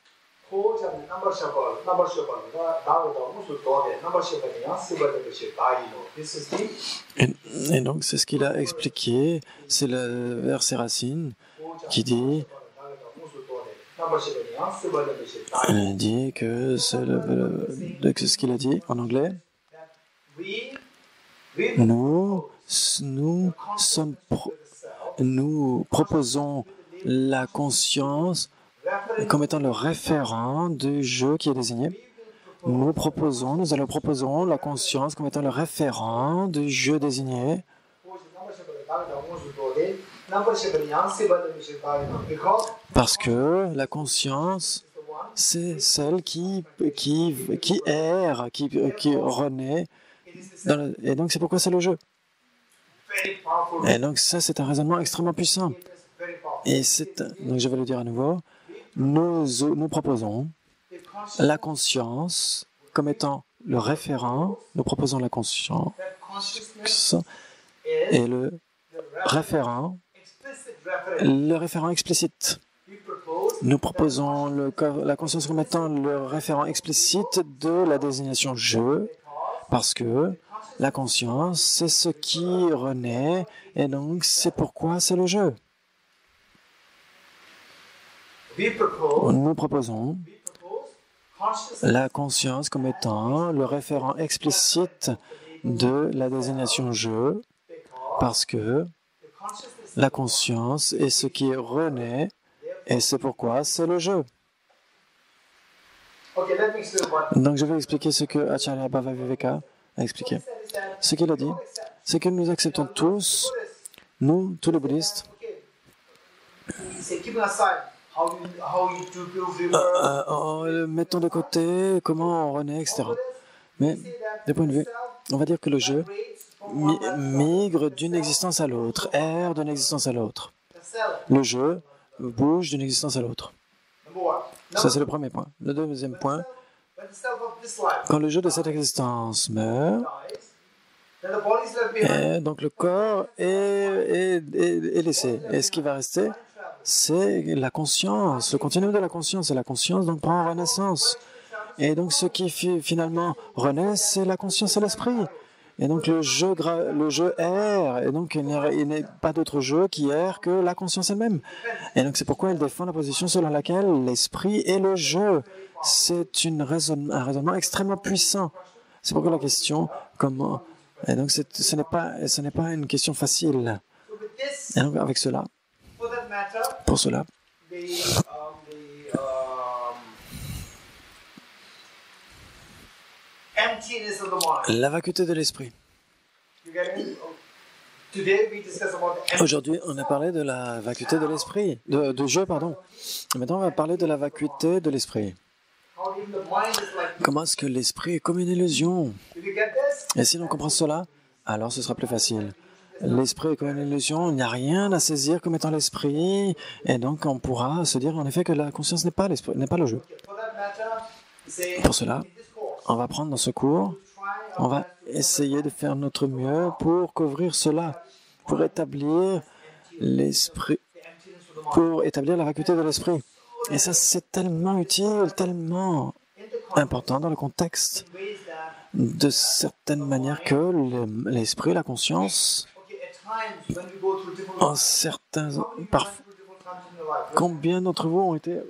This is the et donc c'est ce qu'il a expliqué, c'est le verset racine qui dit, il dit que c'est ce qu'il a dit en anglais. Nous proposons la conscience comme étant le référent du jeu qui est désigné. Nous allons proposer la conscience comme étant le référent du jeu désigné. Parce que la conscience, c'est celle qui erre, qui renaît. Et donc c'est pourquoi c'est le jeu. Et donc ça, c'est un raisonnement extrêmement puissant. Et donc je vais le dire à nouveau. Nous proposons la conscience comme étant le référent. Nous proposons la conscience et le référent explicite. Nous proposons la conscience comme étant le référent explicite de la désignation « je », parce que la conscience, c'est ce qui renaît, et donc c'est pourquoi c'est le jeu. Nous proposons la conscience comme étant le référent explicite de la désignation « je », parce que la conscience est ce qui renaît, et c'est pourquoi c'est le jeu. Donc je vais expliquer ce que Acharya Bhava Viveka a expliqué. Ce qu'il a dit, c'est que nous acceptons tous, nous, tous les bouddhistes, en le mettant de côté, comment on renaît, etc. Mais, de point de vue, on va dire que le jeu migre d'une existence à l'autre, erre d'une existence à l'autre. Le je bouge d'une existence à l'autre. Ça, c'est le premier point. Le deuxième point, quand le je de cette existence meurt, et donc le corps est laissé. Et ce qui va rester, c'est la conscience, le continuum de la conscience. Et la conscience donc prend renaissance. Et donc ce qui finalement renaît, c'est la conscience et l'esprit. Et donc le jeu erre, et donc il n'est pas d'autre jeu qui erre que la conscience elle-même. Et donc c'est pourquoi elle défend la position selon laquelle l'esprit est le jeu. C'est un raisonnement extrêmement puissant. C'est pourquoi la question, comment... Et donc ce n'est pas une question facile. Et donc avec cela, pour cela, la vacuité de l'esprit. Aujourd'hui, on a parlé de la vacuité de l'esprit, de jeu, pardon. Maintenant, on va parler de la vacuité de l'esprit. Comment est-ce que l'esprit est comme une illusion? Et si l'on comprend cela, alors ce sera plus facile. L'esprit est comme une illusion, il n'y a rien à saisir comme étant l'esprit, et donc on pourra se dire en effet que la conscience n'est pas l'esprit, n'est pas le jeu. Pour cela, on va prendre dans ce cours, on va essayer de faire notre mieux pour couvrir cela, pour établir l'esprit, pour établir la vacuité de l'esprit. Et ça, c'est tellement utile, tellement important dans le contexte, de certaine manière que l'esprit, la conscience, en certains... Combien d'entre vous ont été...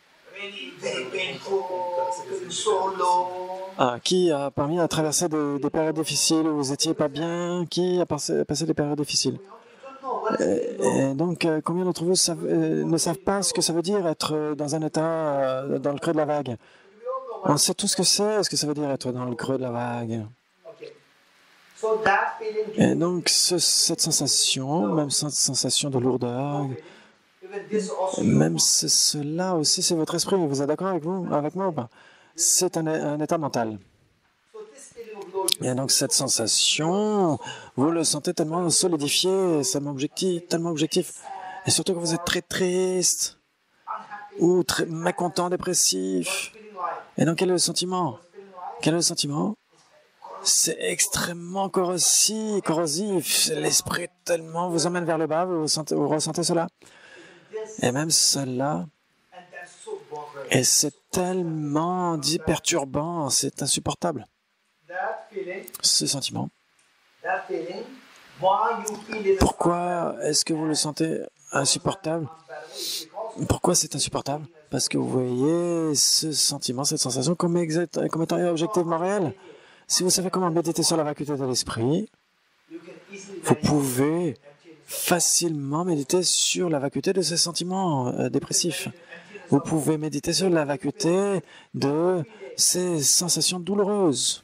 qui a permis à traverser des périodes difficiles où vous n'étiez pas bien? Qui a passé des périodes difficiles? Et donc, combien d'entre vous ne savent pas ce que ça veut dire être dans un état dans le creux de la vague? On sait tout ce que ça veut dire être dans le creux de la vague. Et donc, cette sensation, même cette sensation de lourdeur, même cela aussi, c'est votre esprit. Vous êtes d'accord avec moi ou pas? C'est un état mental. Et donc cette sensation, vous le sentez tellement solidifié, tellement objectif. Et surtout que vous êtes très triste, ou très mécontent, dépressif. Et donc quel est le sentiment? C'est extrêmement corrosif. L'esprit tellement vous emmène vers le bas, vous ressentez cela. Et même cela, et c'est tellement perturbant, c'est insupportable. Ce sentiment. Pourquoi est-ce que vous le sentez insupportable? Pourquoi c'est insupportable? Parce que vous voyez ce sentiment, cette sensation comme étant objectivement réel. Si vous savez comment méditer sur la vacuité de l'esprit, vous pouvez facilement méditer sur la vacuité de ces sentiments dépressifs. Vous pouvez méditer sur la vacuité de ces sensations douloureuses.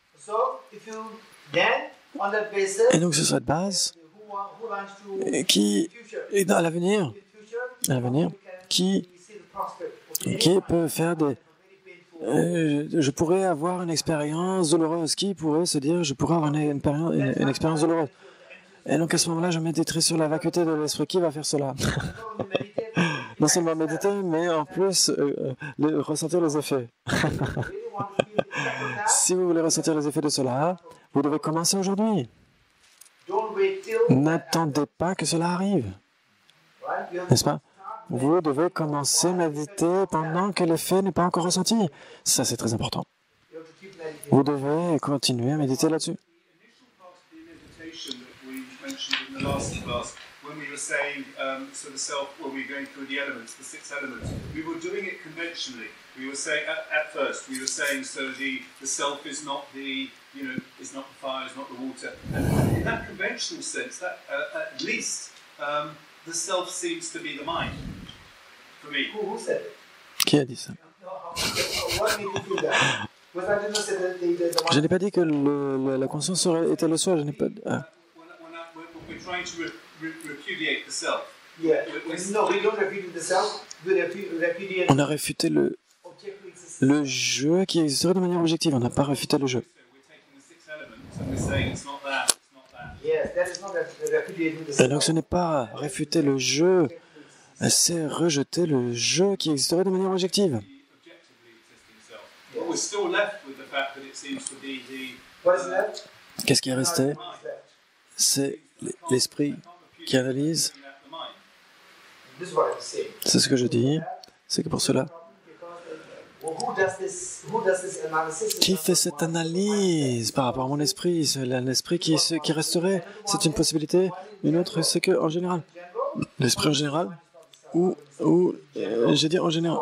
Et donc, sur cette base, qui, à l'avenir, qui peut faire des... je pourrais avoir une expérience douloureuse. Qui pourrait se dire, je pourrais avoir une expérience douloureuse? Et donc, à ce moment-là, je méditerai sur la vacuité de l'esprit. Qui va faire cela? Non seulement méditer, mais en plus ressentir les effets. Si vous voulez ressentir les effets de cela, vous devez commencer aujourd'hui. N'attendez pas que cela arrive. N'est-ce pas? Vous devez commencer à méditer pendant que l'effet n'est pas encore ressenti. Ça, c'est très important. Vous devez continuer à méditer là-dessus. When we were saying sort of self, when we were going through the elements, the 6 elements, we were doing it conventionally. We were saying at first, we were saying so the self is not the is not the fire, is not the water. And in that conventional sense, that at least the self seems to be the mind. For me. Who said it? Qui a dit ça? Je n'ai pas dit que la conscience était le soi. Je n'ai pas. We're trying to repudiate the self. Yeah. No, we don't repudiate the self. We repudiate. On a réfuté le jeu qui existerait de manière objective. On n'a pas réfuté le jeu. Et donc ce n'est pas réfuter le jeu, c'est rejeter le jeu qui existerait de manière objective. But we're still left with the fact that it seems to be Qu'est-ce qui est resté? C'est l'esprit qui analyse. C'est ce que je dis. C'est que pour cela, qui fait cette analyse par rapport à mon esprit? C'est l'esprit qui resterait. C'est une possibilité. Une autre, c'est que en général, l'esprit en général, ou je dis en général,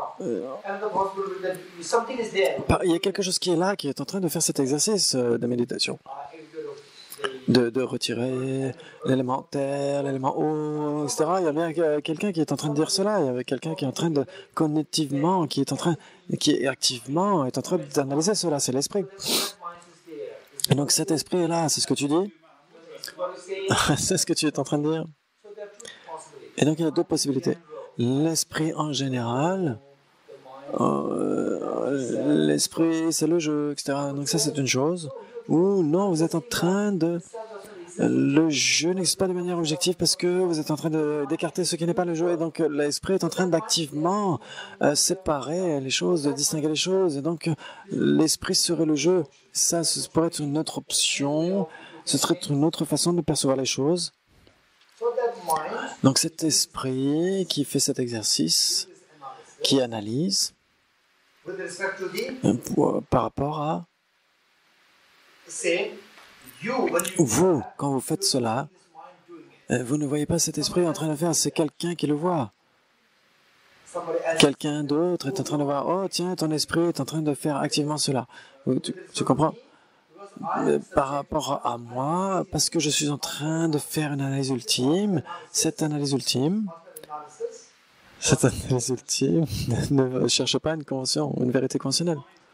il y a quelque chose qui est là, qui est en train de faire cet exercice de méditation. De retirer l'élément terre, l'élément eau, etc. Il y a bien quelqu'un qui est en train de dire cela. Il y avait quelqu'un qui est en train de cognitivement, qui est activement est en train d'analyser cela. C'est l'esprit. Et donc cet esprit est là. C'est ce que tu dis. C'est ce que tu es en train de dire. Et donc il y a deux possibilités. L'esprit en général, l'esprit c'est le jeu, etc. Donc ça c'est une chose. Ou non, vous êtes en train de... Le jeu n'existe pas de manière objective parce que vous êtes en train d'écarter ce qui n'est pas le jeu. Et donc l'esprit est en train d'activement séparer les choses, de distinguer les choses. Et donc l'esprit serait le jeu. Ça, ce pourrait être une autre option. Ce serait une autre façon de percevoir les choses. Donc cet esprit qui fait cet exercice, qui analyse par rapport à... Vous, quand vous faites cela, vous ne voyez pas cet esprit en train de faire, c'est quelqu'un qui le voit. Quelqu'un d'autre est en train de voir, oh tiens, ton esprit est en train de faire activement cela. Tu comprends? Par rapport à moi, parce que je suis en train de faire une analyse ultime, cette analyse ultime ne cherche pas une convention, une vérité conventionnelle.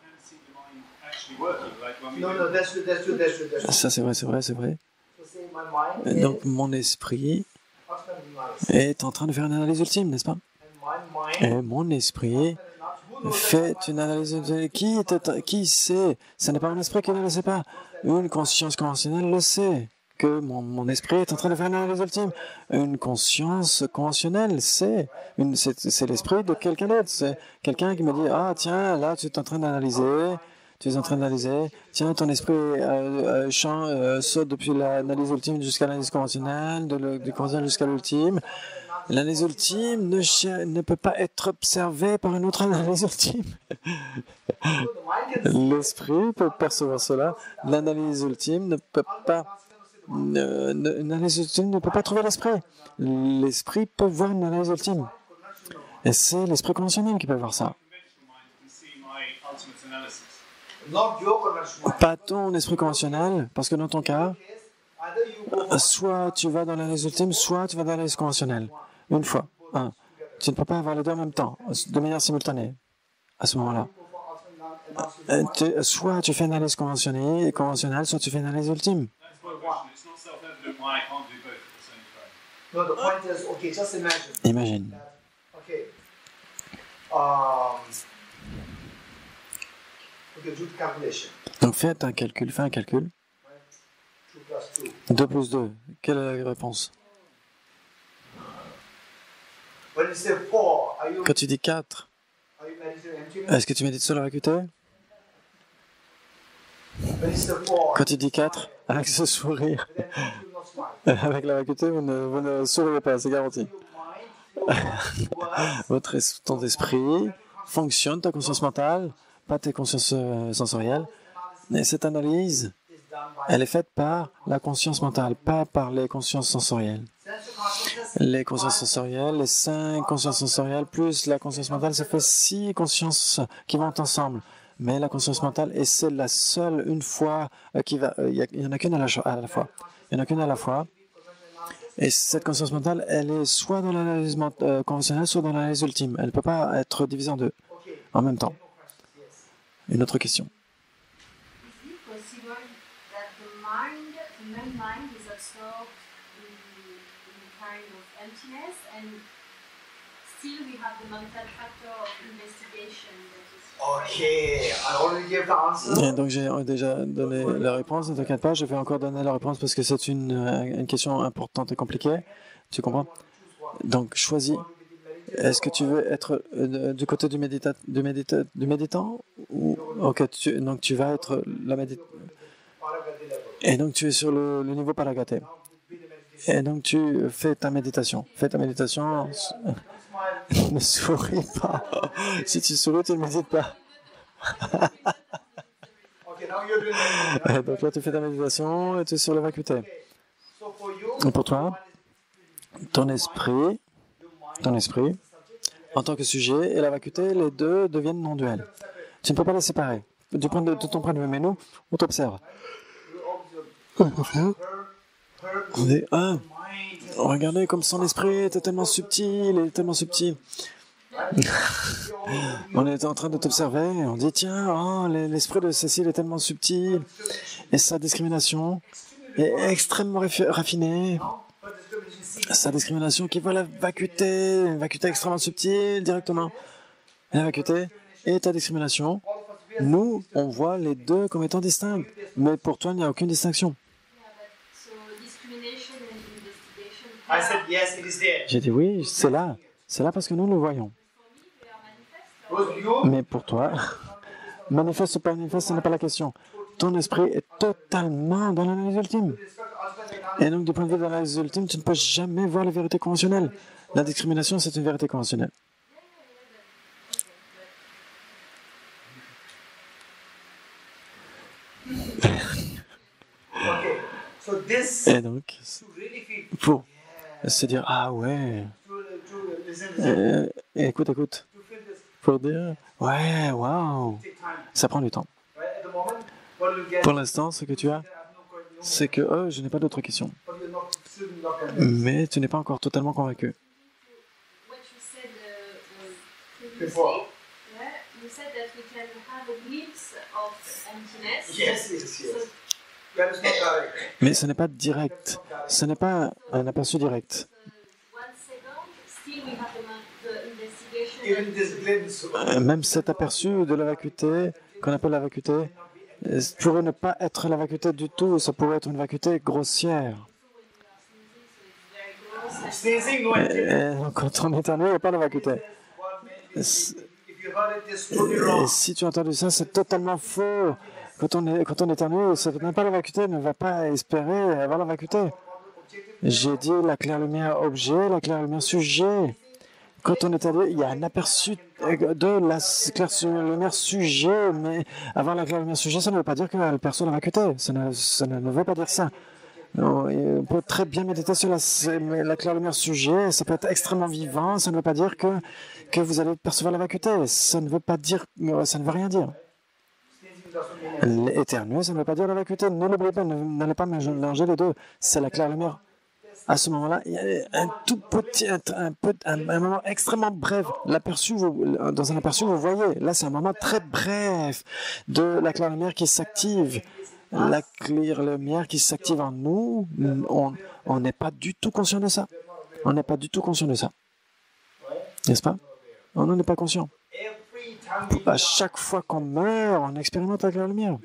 Ça c'est vrai. Donc mon esprit est en train de faire une analyse ultime, n'est-ce pas? Et mon esprit fait une analyse ultime. Qui sait? Ce n'est pas mon esprit qui ne le sait pas. Une conscience conventionnelle le sait, que mon esprit est en train de faire une analyse ultime. Une conscience conventionnelle c'est l'esprit de quelqu'un d'autre. C'est quelqu'un qui me dit, ah tiens, là tu es en train d'analyser. Tiens, ton esprit saute depuis l'analyse ultime jusqu'à l'analyse conventionnelle, du conventionnel jusqu'à l'ultime. L'analyse ultime ne peut pas être observée par une autre analyse ultime. L'esprit peut percevoir cela. L'analyse ultime ne peut pas... Une analyse ultime ne peut pas trouver l'esprit. L'esprit peut voir une analyse ultime. Et c'est l'esprit conventionnel qui peut voir ça. Pas ton esprit conventionnel, parce que dans ton cas, soit tu vas dans l'analyse ultime, soit tu vas dans l'analyse conventionnelle. Une fois. Tu ne peux pas avoir les deux en même temps, de manière simultanée, à ce moment-là. Soit tu fais une analyse conventionnelle, soit tu fais une analyse ultime. Imagine. Donc fais un calcul. 2 plus 2. Quelle est la réponse? Quand tu dis 4, est-ce que tu médites sur la vacuité? Quand tu dis 4, avec ce sourire, avec la vacuité, vous ne souriez pas, c'est garanti. Ton esprit fonctionne, ta conscience mentale, pas tes consciences sensorielles. Et cette analyse, elle est faite par la conscience mentale, pas par les consciences sensorielles. Les consciences sensorielles, les 5 consciences sensorielles, plus la conscience mentale, ça fait 6 consciences qui vont ensemble. Mais la conscience mentale, et c'est la seule, une fois, il n'y en a qu'une à la fois. Il n'y en a qu'une à la fois. Et cette conscience mentale, elle est soit dans l'analyse conventionnelle, soit dans l'analyse ultime. Elle ne peut pas être divisée en deux, en même temps. Une autre question. Is it possible that the main mind is absorbed in kind of emptiness and still we have the mental factor of investigation that is Okay, I already gave the answer. Et donc j'ai déjà donné la réponse, ne t'inquiète pas, je vais encore donner la réponse parce que c'est une question importante et compliquée. Tu comprends? Donc choisis. Est-ce que tu veux être du côté du méditant ou ok, donc tu vas être la méditation. Et donc tu es sur le niveau paragaté. Et donc tu fais ta méditation. Fais ta méditation. Ne souris pas. Si tu souris, tu ne médites pas. Et donc là, tu fais ta méditation et tu es sur la vacuité. Et pour toi, ton esprit, en tant que sujet et la vacuité, les deux deviennent non-duels. Tu ne peux pas les séparer. Du point de ton point de vue, mais nous, on t'observe. On dit, ah, regardez comme son esprit était tellement subtil, il est tellement subtil. On est en train de t'observer, on dit, tiens, oh, l'esprit de Cécile est tellement subtil, et sa discrimination est extrêmement raffinée. Sa discrimination qui voit la vacuité, une vacuité extrêmement subtile directement. La vacuité et ta discrimination, nous, on voit les deux comme étant distincts, mais pour toi, il n'y a aucune distinction. I said yes, it is there. J'ai dit oui, c'est là parce que nous le voyons. Mais pour toi, manifeste ou pas manifeste, ce n'est pas la question. Ton esprit est totalement dans l'analyse ultime. Et donc, du point de vue de l'analyse ultime, tu ne peux jamais voir les vérités conventionnelles. La discrimination, c'est une vérité conventionnelle. Et donc, pour se dire, ah ouais, écoute, pour dire, ouais, waouh, ça prend du temps. Pour l'instant, ce que tu as, c'est que je n'ai pas d'autres questions. Mais tu n'es pas encore totalement convaincu. Mais ce n'est pas direct. Ce n'est pas un aperçu direct. Même cet aperçu de la vacuité, qu'on appelle la vacuité, pourrait ne pas être la vacuité du tout, ça pourrait être une vacuité grossière. Quand on éternue, il n'y a pas de vacuité. Et si tu as entendu ça, c'est totalement faux. Quand on éternue, ce n'est pas la vacuité, ne va pas espérer avoir la vacuité. J'ai dit la claire lumière objet, la claire lumière sujet. Quand on éternue, il y a un aperçu de la claire lumière sujet, mais avoir la claire lumière sujet, ça ne veut pas dire qu'elle perçoit la vacuité. Ça ne veut pas dire ça. On peut très bien méditer sur la claire lumière sujet, ça peut être extrêmement vivant, ça ne veut pas dire que vous allez percevoir la vacuité. Ça ne veut pas dire, ça ne veut rien dire. L'éternel, ça ne veut pas dire la vacuité. Ne l'oubliez pas, n'allez pas mélanger les deux. C'est la claire lumière. À ce moment-là, il y a un tout petit, un moment extrêmement bref. Dans un aperçu, vous voyez. Là, c'est un moment très bref de la claire lumière qui s'active. La claire lumière qui s'active en nous, on n'est pas du tout conscient de ça. On n'est pas du tout conscient de ça. N'est-ce pas? On n'en est pas conscient. À chaque fois qu'on meurt, on expérimente la claire lumière.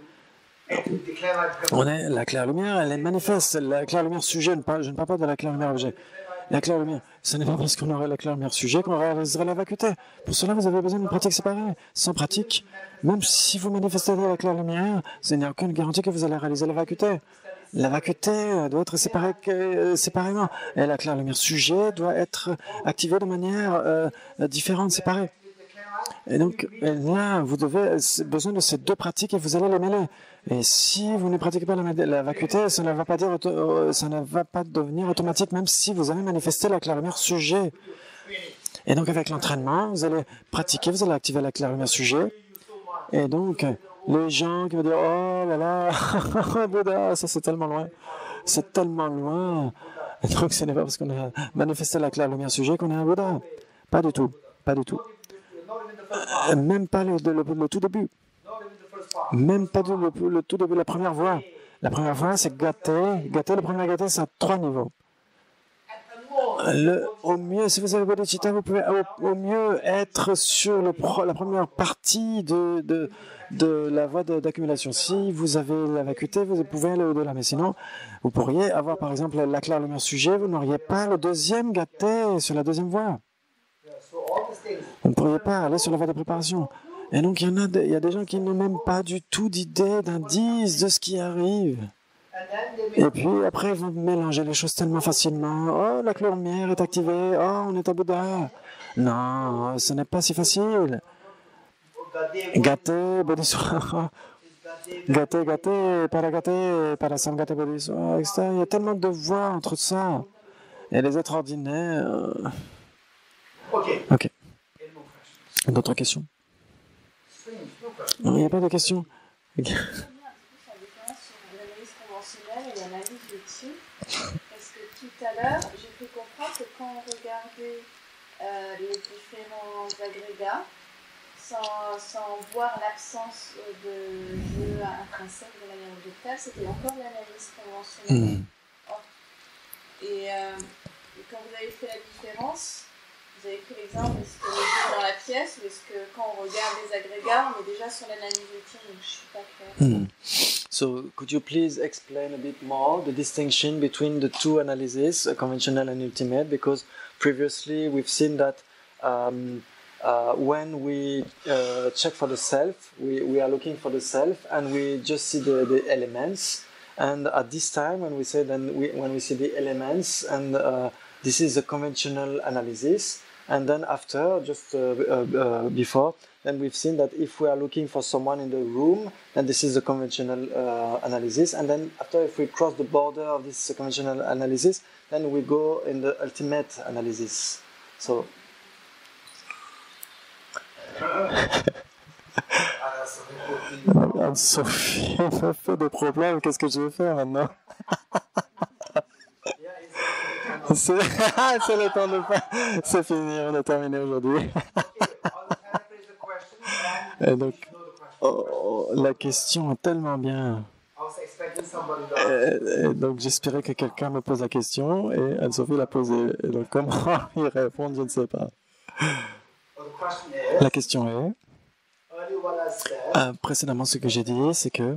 La claire lumière, elle est manifeste. La claire lumière sujet, je ne parle pas de la claire lumière objet. La claire lumière, ce n'est pas parce qu'on aurait la claire lumière sujet qu'on réaliserait la vacuité. Pour cela, vous avez besoin d'une pratique séparée. Sans pratique, même si vous manifestez la claire lumière, il n'y a aucune garantie que vous allez réaliser la vacuité. La vacuité doit être séparée séparément. Et la claire lumière sujet doit être activée de manière différente, séparée. Et donc là, vous avez besoin de ces deux pratiques et vous allez les mêler. Et si vous ne pratiquez pas la vacuité, ça ne va pas devenir automatique, même si vous avez manifesté la claire lumière sujet. Et donc avec l'entraînement, vous allez pratiquer, vous allez activer la claire lumière sujet. Et donc les gens qui vont dire oh là là, Bouddha, ça c'est tellement loin, c'est tellement loin. Et donc ce n'est pas parce qu'on a manifesté la claire lumière sujet qu'on est un Bouddha. Pas du tout, pas du tout. Même pas le tout début. Même pas le tout début, la première voie. La première voie, c'est gâter. Le premier gâter, c'est à 3 niveaux. Au mieux, si vous avez bodhicitta, vous pouvez au mieux être sur la première partie de la voie d'accumulation. Si vous avez la vacuité, vous pouvez aller au-delà. Mais sinon, vous pourriez avoir, par exemple, la claire lumière sujet, vous n'auriez pas le deuxième gâté sur la deuxième voie. Vous ne pourriez pas aller sur la voie de préparation. Et donc, il y a des gens qui n'ont même pas du tout d'idée, d'indice de ce qui arrive. Et puis, après, vous mélangez les choses tellement facilement. Oh, la claire lumière est activée. Oh, on est à Bouddha. Non, ce n'est pas si facile. Gâté, bodhisattva. Gâté, para samgate bodhisattva, etc. Il y a tellement de voies entre ça. Et les êtres ordinaires. Ok. D'autres questions? Non, il n'y a pas de questions. Et l'analyse ultime, parce que tout à l'heure, j'ai pu comprendre que quand on regardait les différents agrégats, sans voir l'absence de jeu intrinsèque de manière objective, c'était encore l'analyse conventionnelle. Et quand vous avez fait la différence, vous avez pris l'exemple, est-ce que le jeu est dans la pièce ou est-ce que quand on regarde les agrégats, on est déjà sur l'analyse ultime, donc je ne suis pas claire. So, could you please explain a bit more the distinction between the two analyses, conventional and ultimate? Because previously we've seen that when we check for the self, we are looking for the self, and we just see the elements. And at this time, when we say when we see the elements, and this is a conventional analysis. And then after, just before, then we've seen that if we are looking for someone in the room, then this is the conventional analysis. And then after, if we cross the border of this conventional analysis, then we go in the ultimate analysis. So. Sophie m'a fait des problèmes, qu'est-ce que je vais faire maintenant? C'est le temps de faire. C'est fini, on a terminé aujourd'hui. Et donc, la question est tellement bien. Et donc, j'espérais que quelqu'un me pose la question et Anne-Sophie l'a posée. Et donc, comment y répondre, je ne sais pas. La question est, précédemment, ce que j'ai dit, c'est que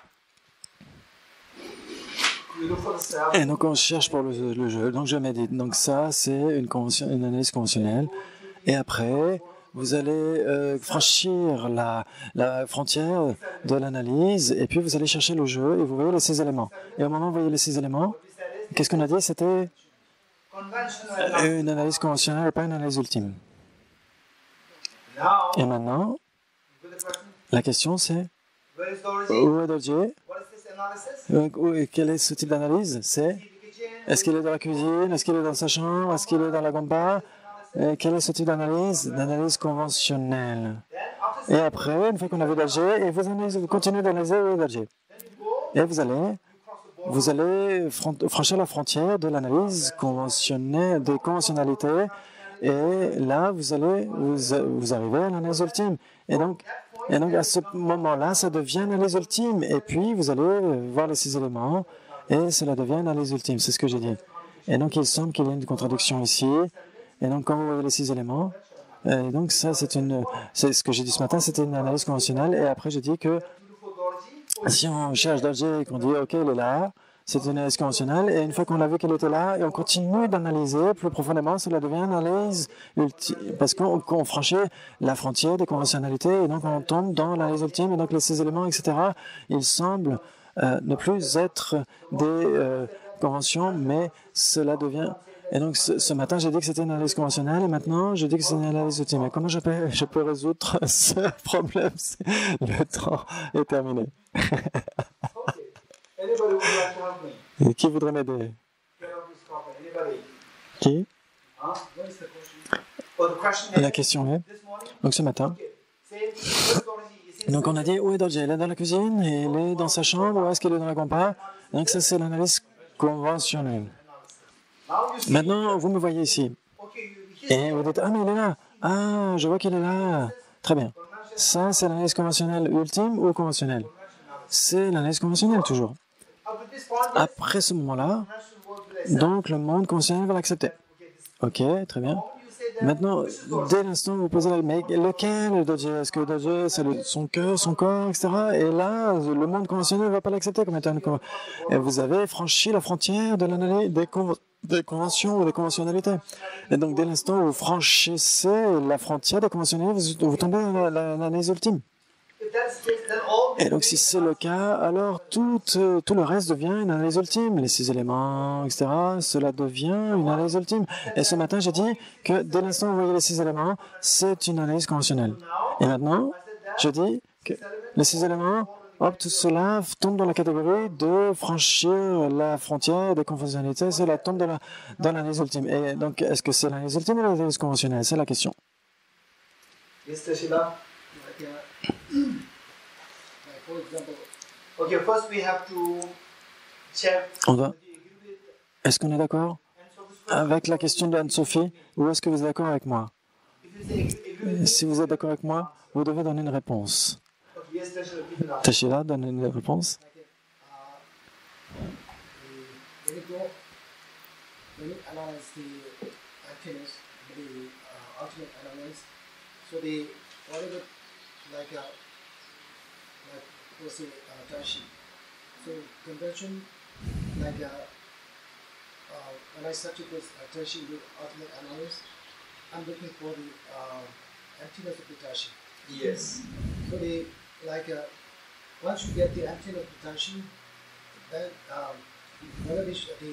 et donc on cherche pour le jeu, donc je médite. Donc ça, c'est une analyse conventionnelle. Et après, vous allez franchir la frontière de l'analyse, et puis vous allez chercher le jeu, et vous voyez les 6 éléments. Et au moment où vous voyez les 6 éléments, qu'est-ce qu'on a dit? C'était une analyse conventionnelle et pas une analyse ultime. Et maintenant, la question c'est, où est Dorje? Quel est ce type d'analyse? Est-ce qu'il est dans la cuisine? Est-ce qu'il est dans sa chambre? Est-ce qu'il est dans la gompa? Quel est ce type d'analyse? D'analyse conventionnelle. Et après, une fois qu'on a vu Dorje, et vous continuez d'analyser Dorje. Et vous allez franchir la frontière de l'analyse conventionnelle, des conventionnalités, et là, vous arrivez à l'analyse ultime. Et donc, à ce moment-là, ça devient l'analyse ultime. Et puis, vous allez voir les 6 éléments, et cela devient l'analyse ultime. C'est ce que j'ai dit. Et donc, il semble qu'il y ait une contradiction ici. Et donc, quand vous voyez les 6 éléments, et donc ça, c'est ce que j'ai dit ce matin, c'était une analyse conventionnelle. Et après, j'ai dit que si on cherche Dorje et qu'on dit, OK, il est là, c'est une analyse conventionnelle, et une fois qu'on a vu qu'elle était là, et on continue d'analyser plus profondément, cela devient une analyse ultime, parce qu'on franchit la frontière des conventionnalités, et donc on tombe dans l'analyse ultime, et donc les 6 éléments, etc., ils semblent ne plus être des conventions, mais cela devient... Et donc ce matin, j'ai dit que c'était une analyse conventionnelle, et maintenant, je dis que c'est une analyse ultime. Et comment je peux résoudre ce problème? Le temps est terminé. Et qui voudrait m'aider? Qui? La question est, donc ce matin, donc on a dit où est Dorje? Il est dans la cuisine, il est dans sa chambre, ou est-ce qu'il est dans la gompa? Donc ça, c'est l'analyse conventionnelle. Maintenant, vous me voyez ici, et vous dites, ah mais il est là, ah je vois qu'il est là, très bien. Ça, c'est l'analyse conventionnelle ultime ou conventionnelle? C'est l'analyse conventionnelle toujours. Après ce moment-là, donc le monde conventionnel va l'accepter. Ok, très bien. Maintenant, dès l'instant où vous posez la mais lequel le Doji? Est-ce que le Doji, c'est son cœur, son corps, etc. Et là, le monde conventionnel ne va pas l'accepter comme étant et vous avez franchi la frontière de l'analyse des conventions ou des conventionnalités. Et donc, dès l'instant où vous franchissez la frontière des conventionnalités, vous tombez dans l'analyse ultime. Et donc, si c'est le cas, alors tout le reste devient une analyse ultime. Les 6 éléments, etc., cela devient une analyse ultime. Et ce matin, j'ai dit que dès l'instant où vous voyez les 6 éléments, c'est une analyse conventionnelle. Et maintenant, je dis que les 6 éléments, hop, tout cela tombe dans la catégorie de franchir la frontière des conventionnalités. Cela tombe dans l'analyse ultime. Et donc, est-ce que c'est l'analyse ultime ou l'analyse conventionnelle? C'est la question. For example, okay, first we have to check. Est-ce qu'on est d'accord avec la question de Anne-Sophie ou est-ce que vous êtes d'accord avec moi? Si vous êtes d'accord avec moi, vous devez donner une réponse. Tashila, donne une réponse. When you analyze the emptiness, the ultimate analysis, so the whatever let's say Tashi. So convention when I search this Tashi with ultimate analysis, I'm looking for the emptiness of the Tashi. Yes. So the once you get the emptiness of the Tashi, then whether you have to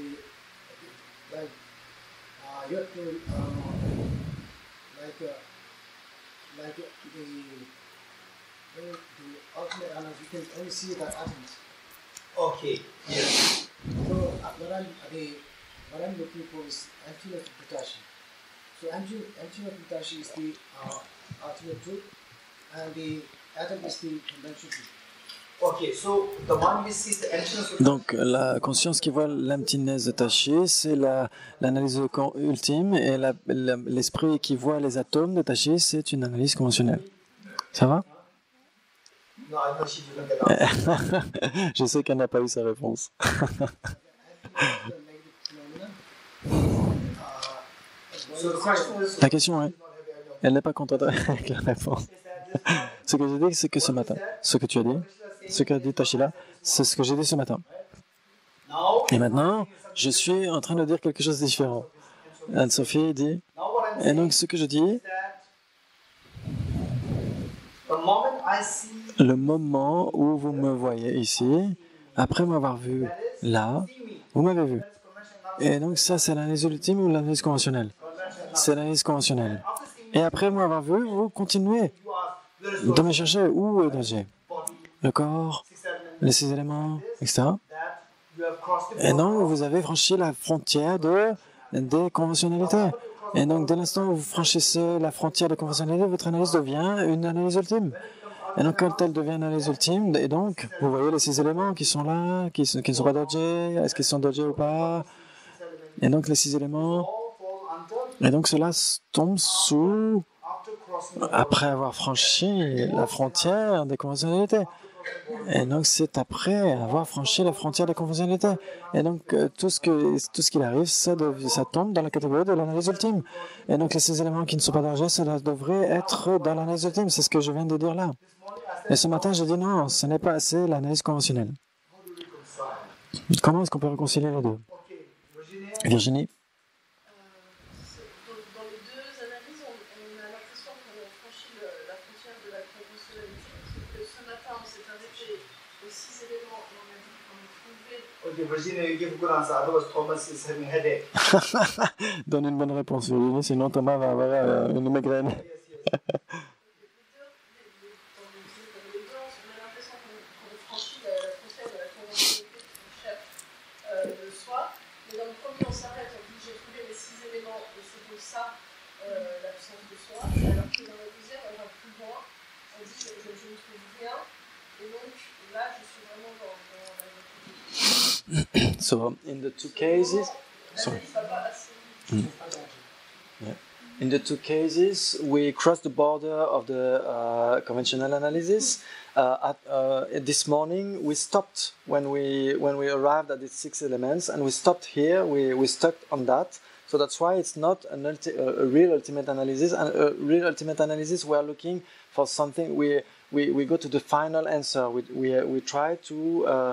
the ultimate analysis, you can only see the atoms. Okay. Yes. So what I'm looking for is emptiness of potassium. So emptiness of potassium is the ultimate truth, and the atom is the conventional truth. Okay, so the one which sees the emptiness of Donc la conscience qui voit l'emptiness de Tashi, c'est l'analyse ultime, et l'esprit qui voit les atomes de Tashi, c'est une analyse conventionnelle. Ça va? No, I know she didn't get out. Je sais qu'elle n'a pas eu sa réponse. So the question is, La question est, elle n'est pas contente avec la réponse. Ce que j'ai dit, c'est que ce matin, ce que tu as dit, ce qu'a dit Tashila, c'est ce que j'ai dit ce matin. Et maintenant, je suis en train de dire quelque chose de différent. Anne-Sophie dit, et donc ce que je dis, le moment où vous me voyez ici, après m'avoir vu là, vous m'avez vu. Et donc ça, c'est l'analyse ultime ou l'analyse conventionnelle? C'est l'analyse conventionnelle. Et après m'avoir vu, vous continuez de me chercher où est Doji? Le corps, les 6 éléments, etc. Et donc, vous avez franchi la frontière des conventionnalités. Et donc, dès l'instant où vous franchissez la frontière des conventionnalités, votre analyse devient une analyse ultime. Et donc, quand elle devient une analyse ultime, et donc, vous voyez les 6 éléments qui sont là, qui ne sont pas Doji, est-ce qu'ils sont Doji ou pas? Et donc, les 6 éléments, et donc, cela tombe sous, après avoir franchi la frontière des conventionnalités. Et donc, c'est après avoir franchi la frontière des conventionnalités. Et donc, tout ce qui arrive, ça tombe dans la catégorie de l'analyse ultime. Et donc, les 6 éléments qui ne sont pas Doji, cela devrait être dans l'analyse ultime. C'est ce que je viens de dire là. Et ce matin, j'ai dit non, ce n'est pas assez l'analyse conventionnelle. Comment est-ce qu'on peut réconcilier les deux? Virginie? Dans les deux analyses, on a l'impression qu'on a franchi la frontière de la conventionnalité. Sauf que ce matin, on s'est arrêté aux 6 éléments et on a dit qu'on trouvait. okay, Virginia, you give a good answer. Otherwise, Thomas is having a headache. Donne une bonne réponse, Virginie, sinon Thomas va avoir une migraine. So, in the two cases, sorry. Yeah. In the two cases, we crossed the border of the conventional analysis. This morning, we stopped when we arrived at the 6 elements, and we stopped here. We stuck on that. So that's why it's not a real ultimate analysis. And a real ultimate analysis, we are looking for something. We go to the final answer. We try to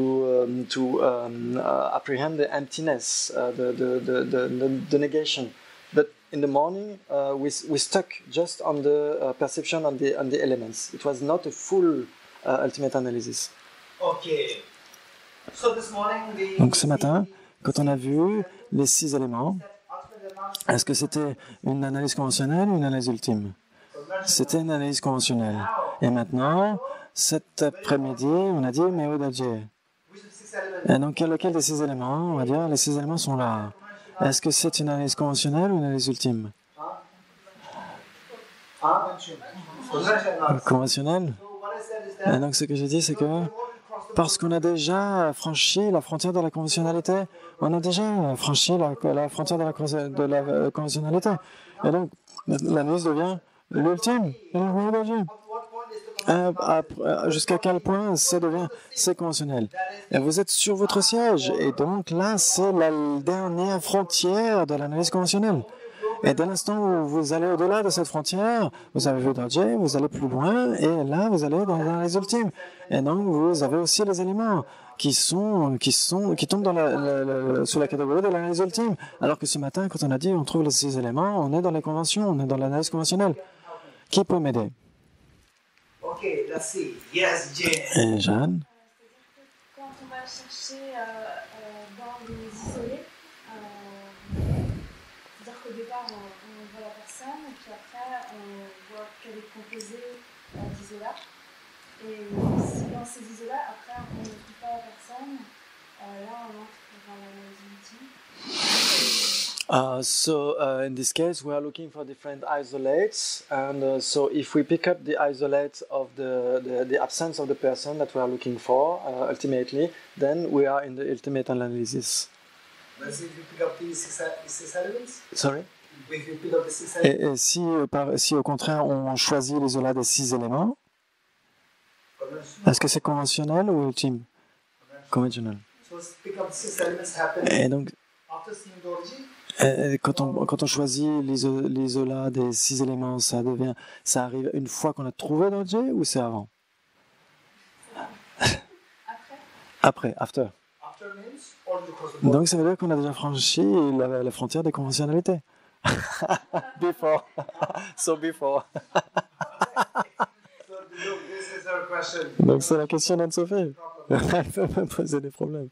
apprehend the emptiness, the negation. But in the morning, we stuck just on the perception on the elements. It was not a full ultimate analysis. Okay. So this morning Donc ce matin, quand on a vu les 6 éléments, est-ce que c'était une analyse conventionnelle ou une analyse ultime? C'était une analyse conventionnelle. Et maintenant, cet après-midi, on a dit Meo Daje. Et donc lequel des 6 éléments? On va dire les 6 éléments sont là. Est-ce que c'est une analyse conventionnelle ou une analyse ultime? Conventionnelle. Et donc ce que je dis, c'est que parce qu'on a déjà franchi la frontière de la conventionnalité, on a déjà franchi la frontière de la conventionnalité. Et donc l'analyse devient l'ultime. Jusqu'à quel point c'est conventionnel. Et vous êtes sur votre siège. Et donc là, c'est la dernière frontière de l'analyse conventionnelle. Et dès l'instant où vous allez au-delà de cette frontière, vous avez vu Dodge, vous allez plus loin, et là, vous allez dans l'analyse ultime. Et donc, vous avez aussi les éléments qui tombent sous la catégorie de l'analyse ultime. Alors que ce matin, quand on a dit on trouve les 6 éléments, on est dans les conventions, on est dans l'analyse conventionnelle. Qui peut m'aider? Ok, let's see. Yes, Jane. Et Jeanne? C'est-à-dire que quand on va chercher dans les isolés, c'est-à-dire qu'au départ on voit la personne, et puis après on voit qu'elle est composée d'isolats. Et si dans ces isolats, après on ne trouve pas la personne, là on entre dans l'analyse ultime. So in this case, we are looking for different isolates, and so if we pick up the isolates of the absence of the person that we are looking for, ultimately, then we are in the ultimate analysis. But if you pick up the 6 elements? Sorry? If you pick up the 6 elements? Et si au contraire on choisit l'isolat des 6 éléments, est-ce que c'est conventionnel ou ultime? Conventionnel. So pick up the 6 elements happen Et donc, after seeing Dorji? quand on choisit l'isolat des 6 éléments, ça arrive une fois qu'on a trouvé Dorje ou c'est avant? Après, after. After means or because of Donc ça veut dire qu'on a déjà franchi la frontière des conventionnalités. Before. So before. So look, this is our question. Donc c'est la question d'Anne-Sophie. Elle peut me poser des problèmes.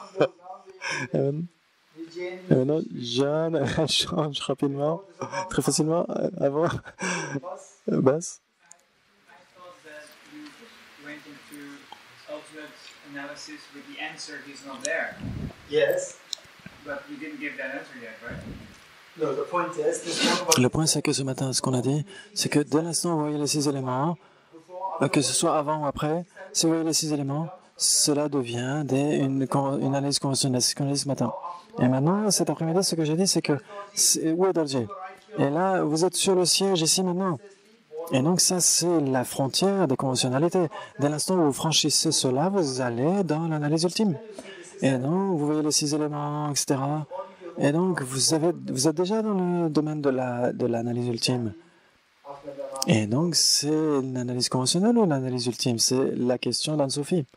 Et maintenant, Jeanne, elle change rapidement, très facilement, avant. Basse. I thought that you went into ultimate analysis with the answer is not there, Yes. but you didn't give that answer yet, right? No, the point is this one. Le point, c'est que ce matin, ce qu'on a dit, c'est que dès l'instant où vous voyez les 6 éléments, que ce soit avant ou après, si vous voyez les 6 éléments, cela devient une analyse conventionnelle. C'est ce qu'on a dit ce matin. Et maintenant, cet après-midi, ce que j'ai dit, c'est que où est Dorje? Et là, vous êtes sur le siège ici maintenant. Et donc ça, c'est la frontière des conventionnalités. Dès l'instant où vous franchissez cela, vous allez dans l'analyse ultime. Et donc, vous voyez les 6 éléments, etc. Et donc, vous êtes déjà dans le domaine de l'analyse ultime. Et donc, c'est une analyse conventionnelle ou une analyse ultime? C'est la question d'Anne-Sophie.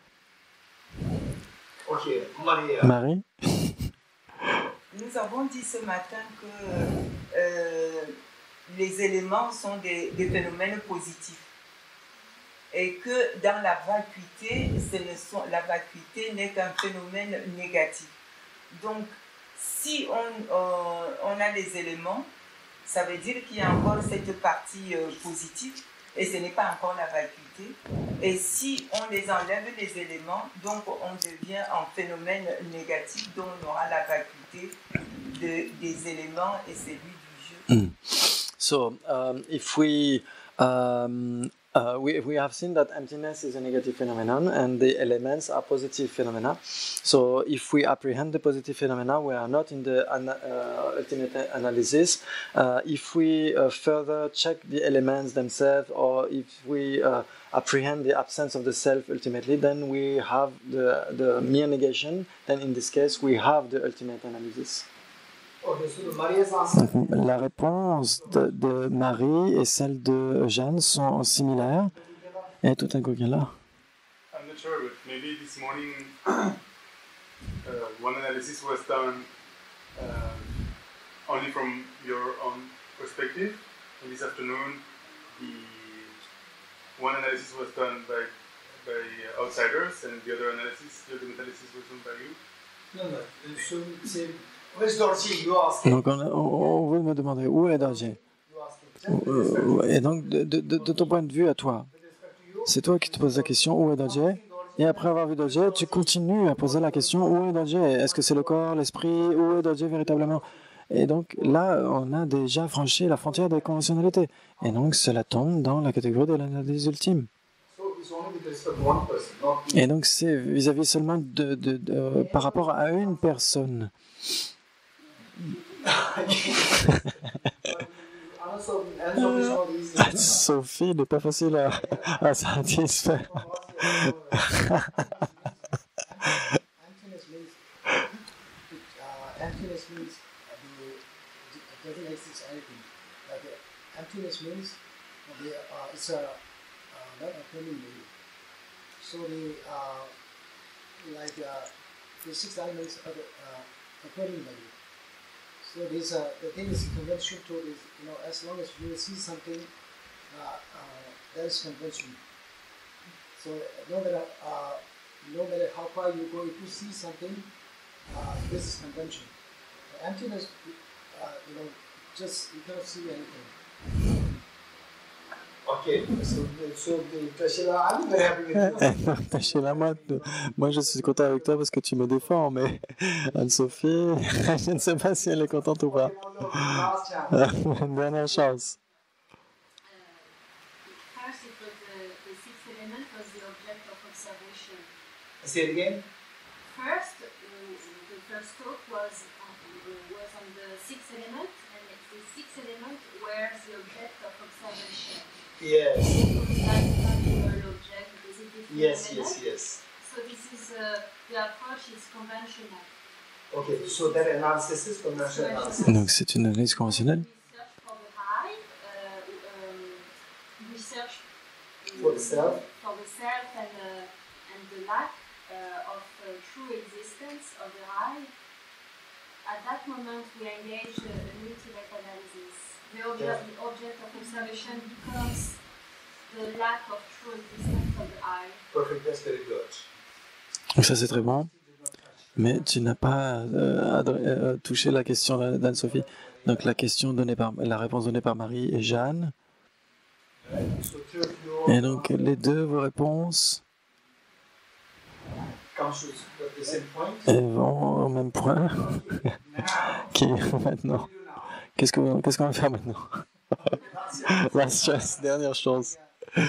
Ok, Maria. Marie? Nous avons dit ce matin que les éléments sont des phénomènes positifs et que dans la vacuité, la vacuité n'est qu'un phénomène négatif. Donc, si on a les éléments, ça veut dire qu'il y a encore cette partie positive et ce n'est pas encore la vacuité. Et si on les enlève les éléments, donc on devient en phénomène négatif, donc on aura la vacuité des éléments et celui du jeu. So, if we have seen that emptiness is a negative phenomenon and the elements are positive phenomena. So, if we apprehend the positive phenomena, we are not in the ultimate analysis. If we further check the elements themselves, or if we apprehend the absence of the self ultimately, then we have the mere negation. Then, in this case, we have the ultimate analysis. Okay, so Maria's answer. La réponse de Marie et celle de Jeanne sont similaires. Et tout un coup, là. I'm not sure, but maybe this morning one analysis was done only from your own perspective, and this afternoon the one analysis was done by outsiders, and the other analysis was done by you. No. So c'est where's Dorji? You ask. Donc on veut me demander où est Dorji. Et donc de ton point de vue à toi, c'est toi qui te poses la question où est Dorji. Et après avoir vu Dorji, tu continues à poser la question où est Dorji. Est-ce que c'est le corps, l'esprit, où est Dorji véritablement? Et donc là, on a déjà franchi la frontière des conventionnalités. Et donc cela tombe dans la catégorie de l'analyse ultime. Et donc c'est vis-à-vis seulement par rapport à une personne. Sophie n'est pas facile à satisfaire. Emptiness means it doesn't exist anything. Like emptiness means it's not occurring value. So the six elements are the occurring value. So the thing is conventional thought is, as long as you see something, that is convention. So no matter how far you go, if you see something, this is convention. Emptiness, just you cannot see anything. Okay, so Tashila, I'm very happy with you. Tashila, moi je suis content avec toi parce que tu me défends, mais Anne-Sophie, je ne sais pas si elle est contente ou pas. Dernière chance. First, it was the sixth element was the object of observation. Say it again. First, the first talk was on the sixth element, and the sixth element were the object of observation. Yes. Object, is it different Yes. So this is the approach is conventional. Okay, so that analysis is conventional analysis. Donc c'est une analyse conventionnelle. Research for the self and the lack of true existence of the I. At that moment, we engage an ultimate analysis. The object of observation becomes the lack of true existence of the I. Perfect, that's very good. Donc ça c'est très bon, mais tu n'as pas touché la question d'Anne-Sophie. Donc la réponse donnée par Marie et Jeanne. Et donc les deux vos réponses vont au même point. Qui maintenant? Qu'est-ce qu'on va faire maintenant? Last chance, dernière chance.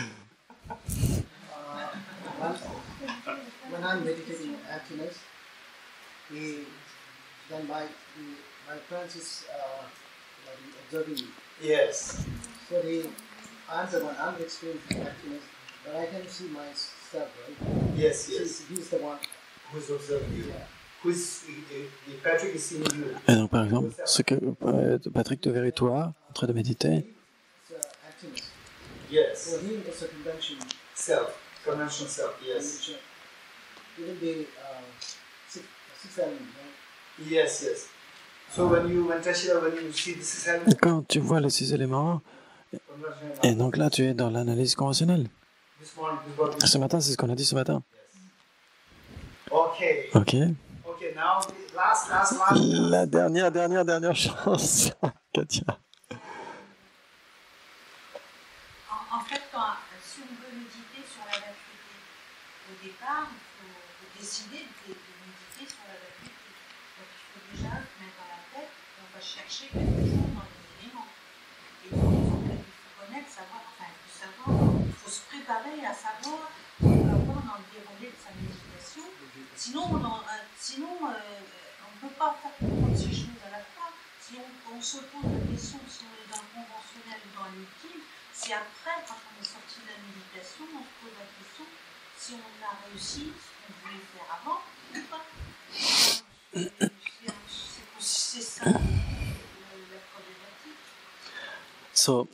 When I'm meditating on happiness, then my friends is observing me. Yes. So I'm the one, I'm experiencing happiness, but I can see myself, right? Yes. He's the one who's observing you. Yeah. Patrick is seeing you. Et donc par exemple, ce que Patrick te verrait toi en train de méditer. Yes. So he is a conventional self, yes. Even the six element, right? Yes. So when you see the six element, quand tu vois les 6 éléments, et donc là tu es dans l'analyse conventionnelle. Ce matin, c'est ce qu'on a dit ce matin. Ok. Now last. La dernière chance, Katia. En fait, si on veut méditer sur la vacuité, au départ, il faut décider de méditer sur la vacuité. Donc il faut déjà mettre dans la tête qu'on va chercher quelque chose dans les éléments. Et donc il faut connaître, il faut se préparer à savoir ce qu'on va avoir dans le déroulé de sa méditation. Sinon, on ne peut pas faire toutes ces choses à la fois. Si on se pose la question si on est dans le conventionnel ou dans l'ultime, c'est après, quand on est sorti de la méditation, on se pose la question si on a réussi ce qu'on voulait faire avant ou pas. C'est ça. So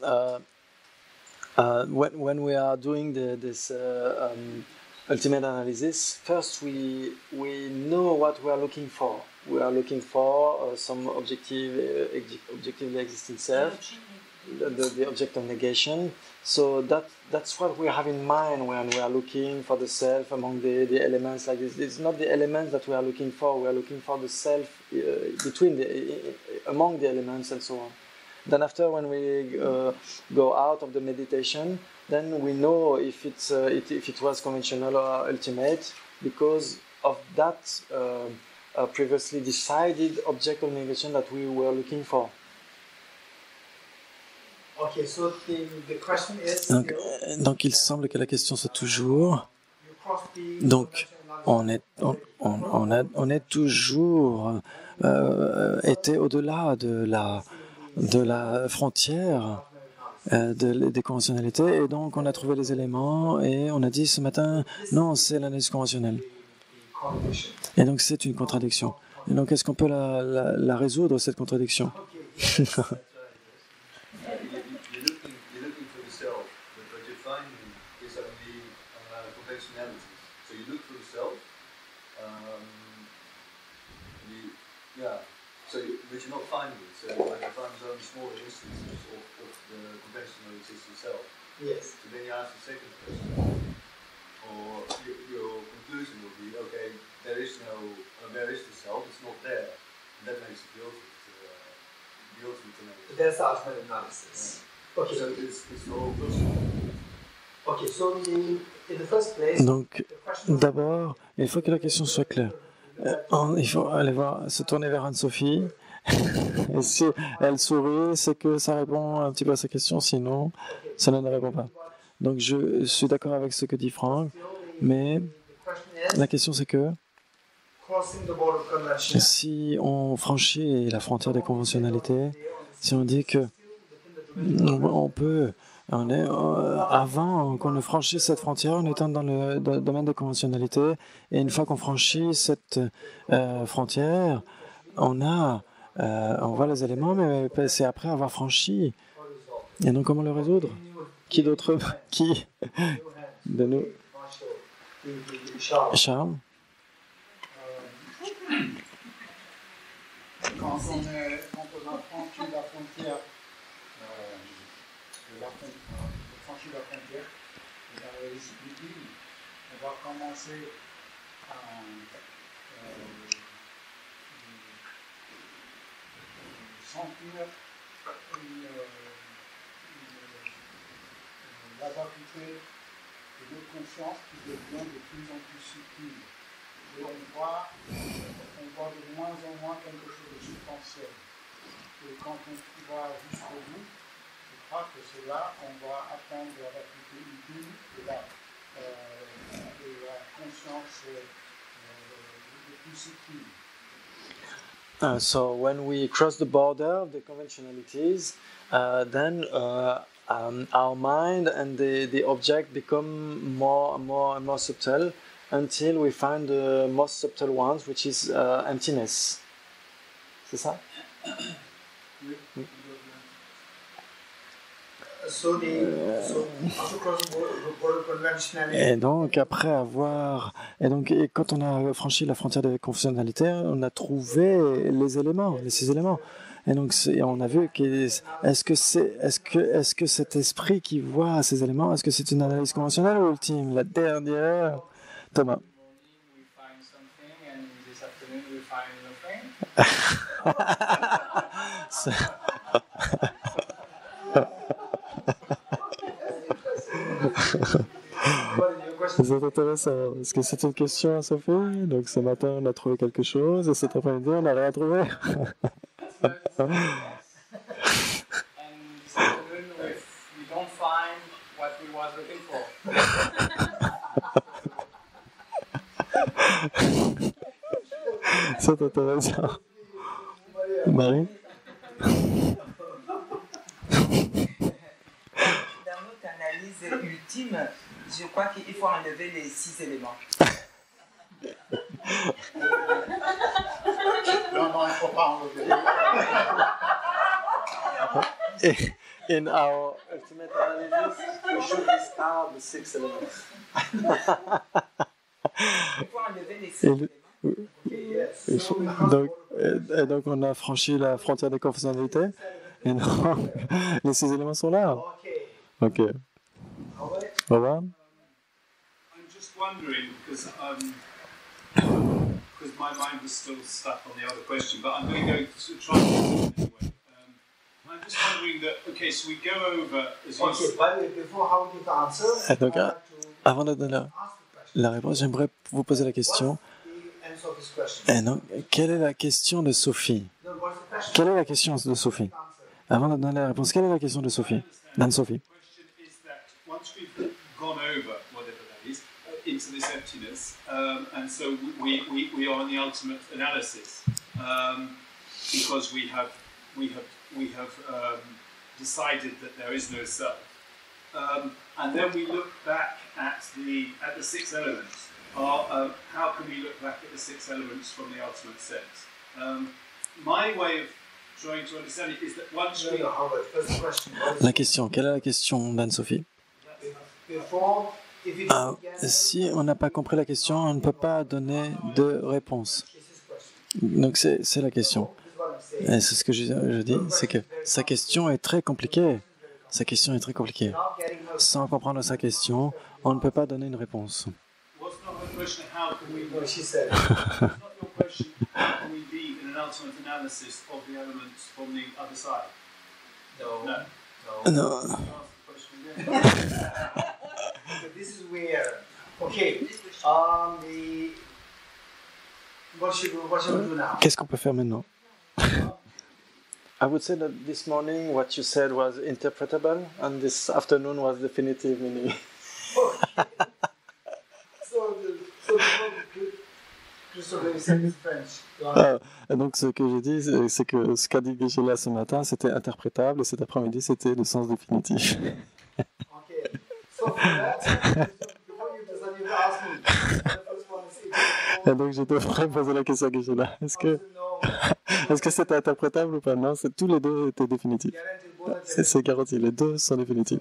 when we are doing this ultimate analysis, first we know what we are looking for. We are looking for some objectively existing self, the object of negation. So that's what we have in mind when we are looking for the self among the elements like this. It's not the elements that we are looking for. We are looking for the self among the elements and so on. Then after, when we go out of the meditation, then we know if it was conventional or ultimate because of that previously decided object of negation that we were looking for. Okay, so the question is. Donc il semble que la question soit toujours. Donc on est toujours été au-delà de la frontière des conventionnalités, et donc on a trouvé les éléments et on a dit ce matin non, c'est l'analyse conventionnelle, et donc c'est une contradiction. Et donc est-ce qu'on peut la résoudre, cette contradiction? But you're not finding it, so like you find only smaller instances of the conventional existing self. Yes. So then you ask the second question, or your conclusion will be, okay, there is the self, it's not there, and that makes it the ultimate analysis. That's the ultimate analysis. Yeah. Okay. So it's the whole question. Okay, so in the first place. Donc, d'abord, il faut que la question soit claire. Il faut aller voir, se tourner vers Anne-Sophie. Et si elle sourit, c'est que ça répond un petit peu à sa question, sinon ça ne répond pas. Donc je suis d'accord avec ce que dit Franck, mais la question c'est que si on franchit la frontière des conventionnalités, si on dit que avant qu'on ne franchisse cette frontière, on est dans le domaine des conventionnalités, et une fois qu'on franchit cette frontière, on voit les éléments, mais c'est après avoir franchi. Et donc, comment le résoudre? Qui d'autre? Qui de nous? Charles. Quand on a franchi la frontière, dans les disciplines, on va commencer à sentir la vacuité de notre conscience qui devient de plus en plus subtile. Et on voit de moins en moins quelque chose de substantiel. Et quand on va jusqu'au bout, je crois que c'est là qu'on va atteindre la vacuité ultime de la conscience le plus subtile. So when we cross the border of the conventionalities, then our mind and the object become more and more subtle until we find the most subtle ones, which is emptiness. C'est ça? Oui. Et donc quand on a franchi la frontière des conventionnalités, on a trouvé ces éléments. Et donc on a vu que est-ce que cet esprit qui voit ces éléments, est-ce que c'est une analyse conventionnelle ou ultime? La dernière, Thomas. C'est intéressant. Est-ce que c'est une question à Sophie? Donc ce matin on a trouvé quelque chose et cet après-midi on n'a rien trouvé. C'est intéressant. Marie? Ultime, je crois qu'il faut enlever les 6 éléments. Non, il ne faut pas enlever. in our ultimate analysis, we should discard the 6 elements. Donc on a franchi la frontière des conventionnalités. Et non, les 6 éléments sont là. Ok. Au revoir. I'm just wondering, because my mind was still stuck on the other question, but I'm going to try to anyway. I'm just wondering that, okay, so we go over... Before how you answer, Donc, avant de donner la réponse, j'aimerais vous poser la question. Et donc, quelle est la question de Sophie? Quelle est la question de Sophie? Avant de donner la réponse, quelle est la question de Sophie? d'Anne-Sophie. Once we've gone over whatever that is into this emptiness, and so we are on the ultimate analysis because we have decided that there is no self, and then we look back at the 6 elements. How can we look back at the 6 elements from the ultimate sense? My way of trying to understand it is that once we... La question, quelle est la question d'Anne-Sophie? Si on n'a pas compris la question, on ne peut pas donner de réponse. Donc c'est la question. Et c'est ce que je dis, c'est que sa question est très compliquée. Sa question est très compliquée. Sans comprendre sa question, on ne peut pas donner une réponse. Non. This is where, okay, what should we do now? Qu'est-ce qu'on peut faire maintenant? I would say that this morning what you said was interpretable and this afternoon was definitive meaning. Donc ce que j'ai dit, c'est que ce qu'a dit Geshe-la ce matin, c'était interprétable et cet après-midi, c'était le sens définitif. Et donc je devrais poser la question à Geshe-la. Est-ce que c'était interprétable ou pas? Non, tous les deux étaient définitifs. C'est garanti, les deux sont définitifs.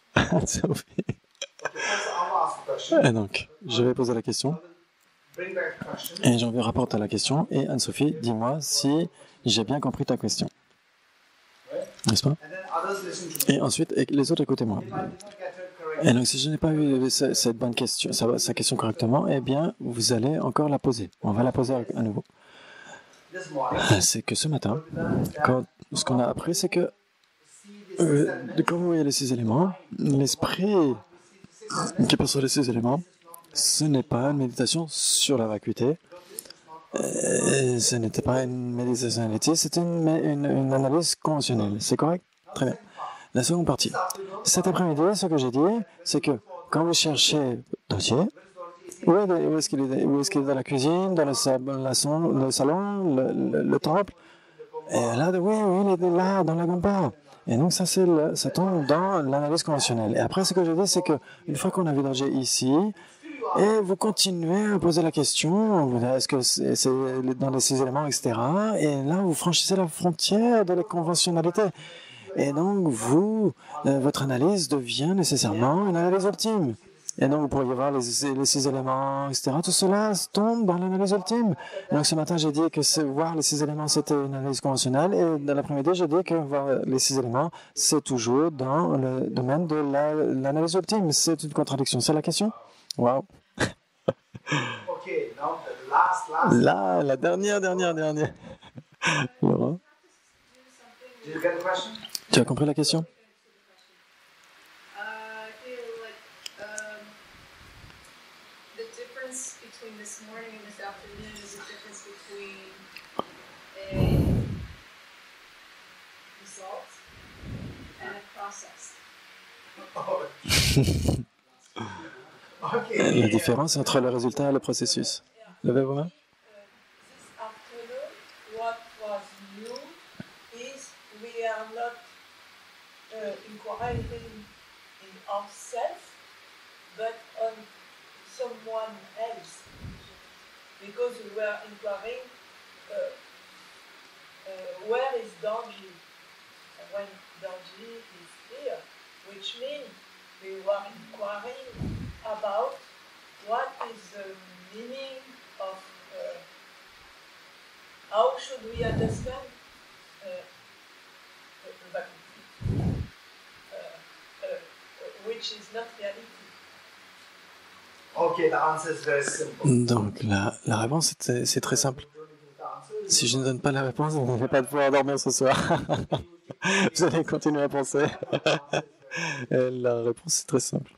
Et donc, je vais poser la question. Et j'en vais rapporter la question. Et Anne-Sophie, dis-moi si j'ai bien compris ta question. N'est-ce pas? Et ensuite, les autres, écoutez-moi. Et donc, si je n'ai pas eu cette bonne question, sa question correctement, eh bien, vous allez encore la poser. On va la poser à nouveau. C'est que ce matin, ce qu'on a appris, c'est que quand vous voyez les 6 éléments, l'esprit qui perçoit les 6 éléments, ce n'est pas une méditation sur la vacuité, ce n'était pas une méditation c'était une analyse conventionnelle. C'est correct? Très bien. La seconde partie. Cet après-midi, ce que j'ai dit, c'est que quand vous cherchez dossier, où est-ce qu'il est dans la cuisine, dans le salon, le temple? Et là, oui, il est là, dans la gompa. Et donc ça tombe dans l'analyse conventionnelle. Et après, ce que je dis, c'est qu'une fois qu'on a vidangé ici, et vous continuez à poser la question, est-ce que c'est dans les 6 éléments, etc. Et là, vous franchissez la frontière de la conventionnalité. Et donc, votre analyse devient nécessairement une analyse ultime. Et donc, vous pourriez voir les 6 éléments, etc. Tout cela tombe dans l'analyse ultime. Et donc, ce matin, j'ai dit que voir les 6 éléments, c'était une analyse conventionnelle. Et dans l'après-midi, j'ai dit que voir les 6 éléments, c'est toujours dans le domaine de l'analyse ultime. C'est une contradiction. C'est la question? Wow. Là, la dernière. Laurent? Tu as compris la question? La différence entre le résultat et le processus. Levez vos mains. What was new is we are not inquiring in ourselves, but on someone else, because we were inquiring where is danger when Dorji is here, which means we were inquiring about what is the meaning of how should we understand vacuity, which is not reality. Okay, the answer is very simple. Donc la réponse c'est très simple. Si je ne donne pas la réponse, vous n'allez pas pouvoir dormir ce soir. Vous allez continuer à penser. Et la réponse est très simple.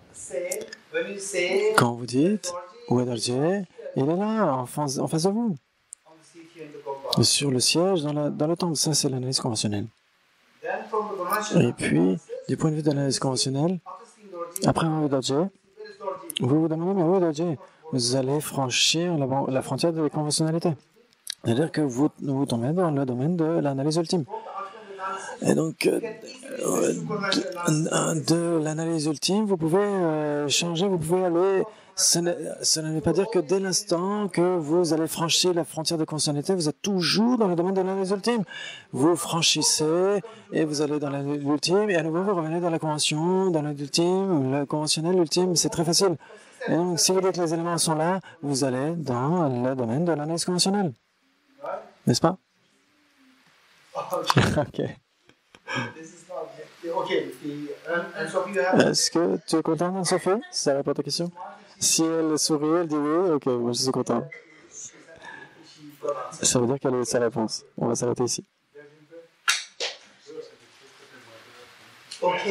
Quand vous dites où est Dorji, il est là, en face de vous. Sur le siège, dans le temple. Ça, c'est l'analyse conventionnelle. Et puis, du point de vue de l'analyse conventionnelle, après avoir vu Dorji, vous vous demandez, mais où est Dorji? Vous allez franchir la frontière de la conventionnalité. C'est-à-dire que vous tombez dans le domaine de l'analyse ultime. Et donc, de l'analyse ultime, vous pouvez changer, vous pouvez aller. Cela ne veut pas dire que dès l'instant que vous allez franchir la frontière de conventionnalité, vous êtes toujours dans le domaine de l'analyse ultime. Vous franchissez et vous allez dans l'analyse ultime et à nouveau vous revenez dans la convention, dans l'analyse ultime, le conventionnel, l'ultime, c'est très facile. Et donc, si vous dites que les éléments sont là, vous allez dans le domaine de l'analyse conventionnelle. N'est-ce pas? Ok. Est-ce que tu es content d'Anne-Sophie? Ça répond à ta question? Si elle sourit, elle dit oui, ok, moi je suis content. Ça veut dire qu'elle a sa réponse. On va s'arrêter ici. Ok.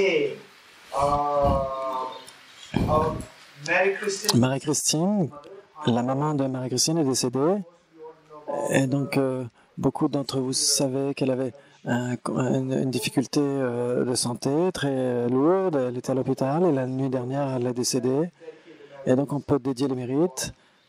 Marie-Christine, la maman de Marie-Christine est décédée. Et donc, beaucoup d'entre vous savaient qu'elle avait une difficulté de santé très lourde. Elle était à l'hôpital et la nuit dernière, elle est décédée. Et donc, on peut dédier les mérites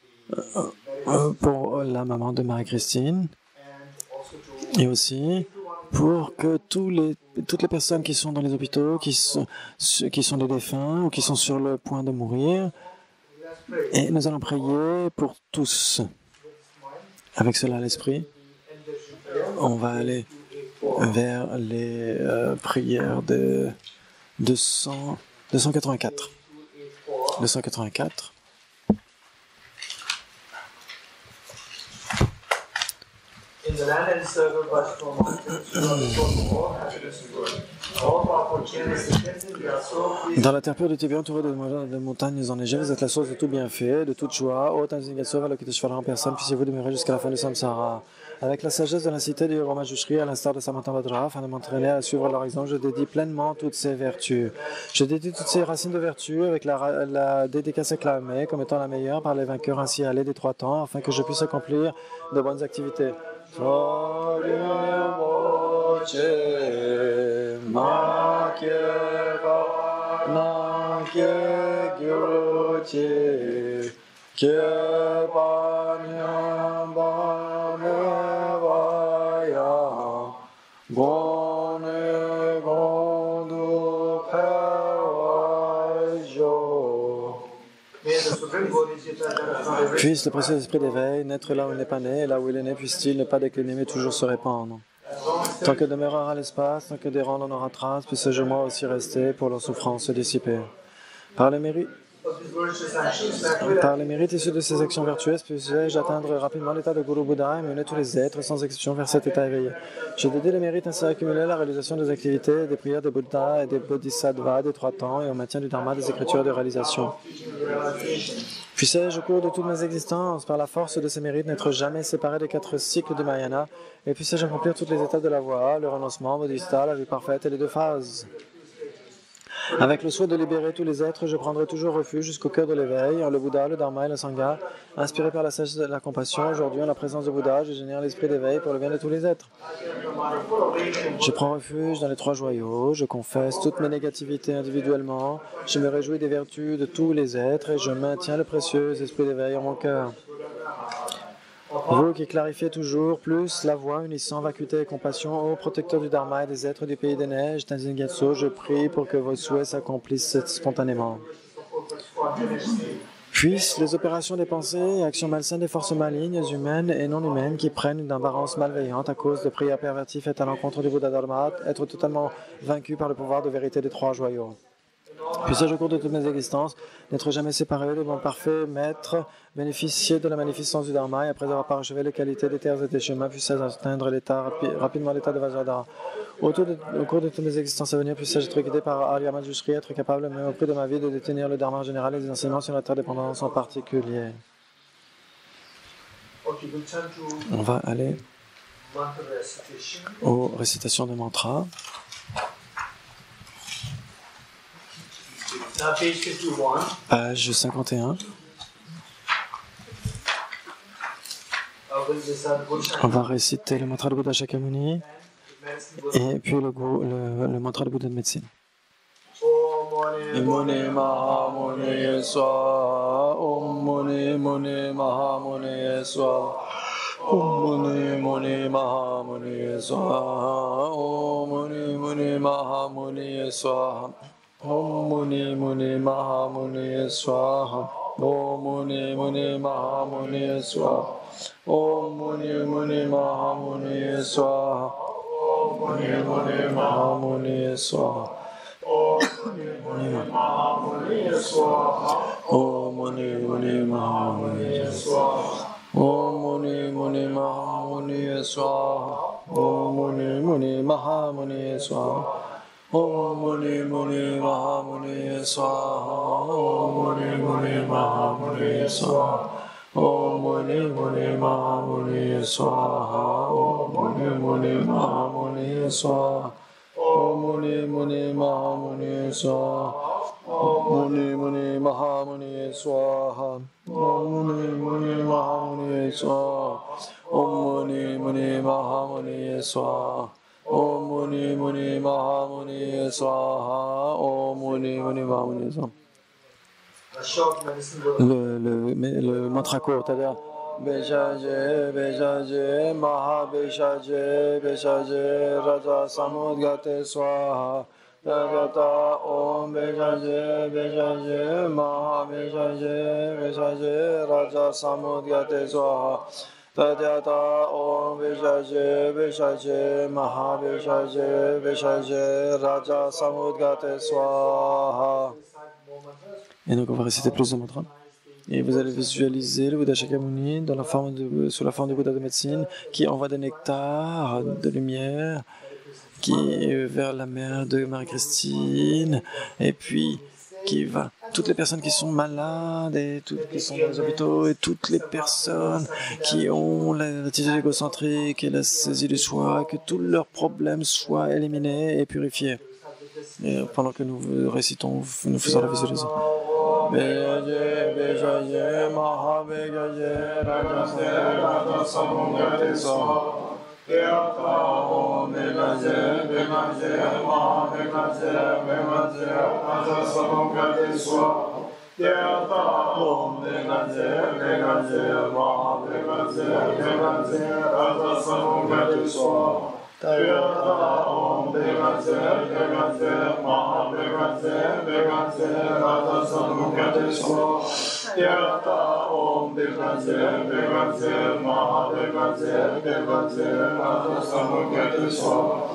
pour la maman de Marie-Christine et aussi pour que toutes les personnes qui sont dans les hôpitaux, qui sont des défunts ou qui sont sur le point de mourir. Et nous allons prier pour tous. Avec cela à l'esprit, on va aller vers les prières de 284. 284. Dans la terre pure du Tibet, entourée de montagnes enneigées, vous êtes la source de tout bienfait, de toute joie. Ô Tanzingatsova, Lokiteshvara en personne, puissiez-vous demeurer jusqu'à la fin du Samsara. Avec la sagesse de la cité du Roma Jushri, à l'instar de Samantabhadra, afin de m'entraîner à suivre leur exemple, je dédie pleinement toutes ces vertus. Je dédie toutes ces racines de vertus avec la dédicace acclamée comme étant la meilleure par les vainqueurs ainsi allés des trois temps, afin que je puisse accomplir de bonnes activités. Puisse le précieux esprit d'éveil naître là où il n'est pas né, et là où il est né, puisse-t-il ne pas décliner, mais toujours se répandre. Tant que demeurera l'espace, tant que des rangs en aura trace, puisse-je moi aussi rester pour leur souffrance se dissiper. Par les mérites issus de ces actions vertueuses, puisse-je atteindre rapidement l'état de Guru Bouddha et mener tous les êtres, sans exception, vers cet état éveillé. Je dédie les mérites ainsi accumulés à la réalisation des activités, des prières des Bouddhas et des Bodhisattvas des trois temps et au maintien du Dharma des écritures de réalisation. Puisse-je, au cours de toute mes existences, par la force de ces mérites, n'être jamais séparé des 4 cycles du Mahayana, et puisse-je accomplir toutes les étapes de la voie, le renoncement, Bodhisattva, la vie parfaite et les 2 phases. Avec le souhait de libérer tous les êtres, je prendrai toujours refuge jusqu'au cœur de l'éveil, en le Bouddha, le Dharma et la Sangha. Inspiré par la sagesse et la compassion, aujourd'hui, en la présence du Bouddha, je génère l'esprit d'éveil pour le bien de tous les êtres. Je prends refuge dans les 3 joyaux, je confesse toutes mes négativités individuellement, je me réjouis des vertus de tous les êtres et je maintiens le précieux esprit d'éveil en mon cœur. Vous qui clarifiez toujours plus la voie unissant vacuité et compassion, ô protecteur du Dharma et des êtres du pays des neiges, Tenzin Gyatso, je prie pour que vos souhaits s'accomplissent spontanément. puissent les opérations des pensées et actions malsaines des forces malignes, humaines et non humaines qui prennent une apparence malveillante à cause de prières perverties faites à l'encontre du Bouddha Dharma être totalement vaincus par le pouvoir de vérité des trois joyaux. Puissais-je au cours de toutes mes existences n'être jamais séparé de mon parfait maître, bénéficier de la magnificence du Dharma et après avoir parachevé les qualités des terres et des chemins, puissais-je atteindre rapidement l'état de Vajradhara. Au cours de toutes mes existences à venir, puissais-je être guidé par Arya Manjushri, être capable, même au prix de ma vie, de détenir le Dharma en général et des enseignements sur l'interdépendance en particulier. On va aller aux récitations des mantras. Page 51. On va réciter le mantra de Bouddha Shakyamuni et puis le mantra de Bouddha de médecine. Muni Mahamuni Swaha, Om Muni Muni Mahamuni Swaha, Om Muni Muni Mahamuni Swaha, Om Muni Muni Mahamuni Swaha. Om Muni Muni Mahamuni Swaha, Om Muni Muni Mahamuni Swaha, Om Muni Muni Mahamuni Swaha, Om Muni Muni Mahamuni Swaha, Om Muni Muni Mahamuni Swaha, Om Muni Muni Mahamuni Swaha, Om Muni Muni Mahamuni Swaha. Om Muni Muni Mahamuni Swaha, Om Muni Muni Mahamuni Swaha, Om Muni Muni Mahamuni Swaha, Om Muni Muni Mahamuni Swaha, Om Muni Muni Mahamuni Swaha, Om Muni Muni Mahamuni Swaha, Om Muni Muni Mahamuni Swaha, Om Muni Muni Mahamuni Swaha. Om Muni Muni Mahamuni Swaha, Om Muni Muni Mahamuni Swaha. Le mantra court, c'est-à-dire Bejaje, Bejaje, Maha Bejaje, Bejaje, Raja Samudgate Swaha. Tadata Om Bejaje, Bejaje, Maha Bejaje, Bejaje, Raja Samudgate Swaha. Tadyata Om Bejaje, Bejaje, Maha Bejaje, Bejaje, Raja Samudgate Swaha. Et donc on va réciter plus de mantras. Et vous allez visualiser le Bouddha Shakyamuni sous la forme du Bouddha de médecine qui envoie des nectars de lumière vers la mère de Marie-Christine et puis qui va toutes les personnes qui sont malades et toutes qui sont dans les hôpitaux et toutes les personnes qui ont l'attitude égocentrique et la saisie du soi, que tous leurs problèmes soient éliminés et purifiés. Et pendant que nous récitons, nous faisons la visualisation. Bejaje, Bejaje, Maha Bejaje, Rajaste, Raja Samudgate Swaha. Yata Om Bejaje, Bejaje, Maha Bejaje, Bejaje, Raja Samudgate Swaha. Yata Om Bejaje, Bejaje, Maha Bejaje, Bejaje, Raja Samudgate Swaha. Yata Om Bejaje, Bejaje, Maha Bejaje, Bejaje, Raja Samudgate Swaha. Yata Om Bejaje, Bejaje, Maha Bejaje, Bejaje, Raja Samudgate Swaha.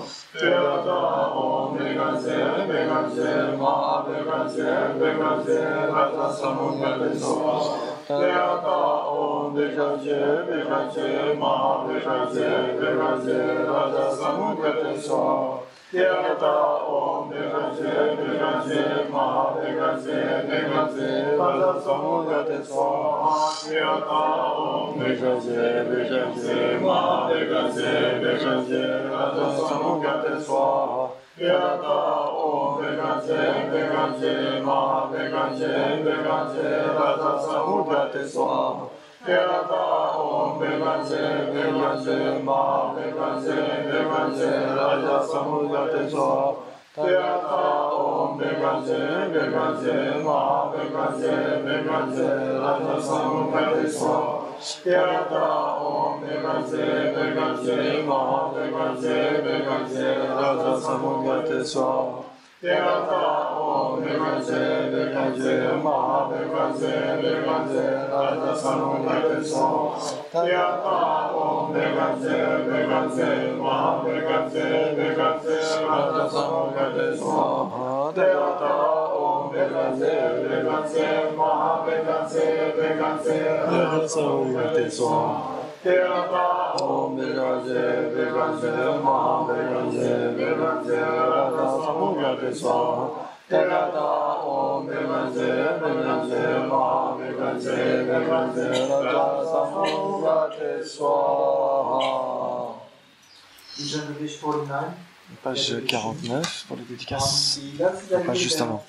Yata Om Bejaje, Bejaje, Maha Bejaje, Bejaje, Raja Samudgate Swaha. Yata Om Bejaje, Bejaje, Maha Bejaje, Bejaje, Raja Samudgate Swaha. Yata Om Bejaje, Bejaje, Maha Bejaje, Bejaje, Raja Samudgate Swaha. Yata Om Bejaje, Bejaje, Maha Bejaje, Bejaje, Raja Samudgate Swaha. Yata Om Bejaje, Bejaje, Maha Bejaje, Bejaje, Raja Samudgate Swaha. Yata Om Bejaje, Bejaje, Maha Bejaje, Bejaje, Raja Samudgate Swaha. Yata Om Bejaje, Bejaje, Maha Bejaje, Bejaje, Raja Samudgate Swaha. Yata Om Bejaje, Bejaje, Maha Bejaje, Bejaje, Raja Samudgate Swaha. Yata Om Page 49 pour les dédicaces, la page juste avant.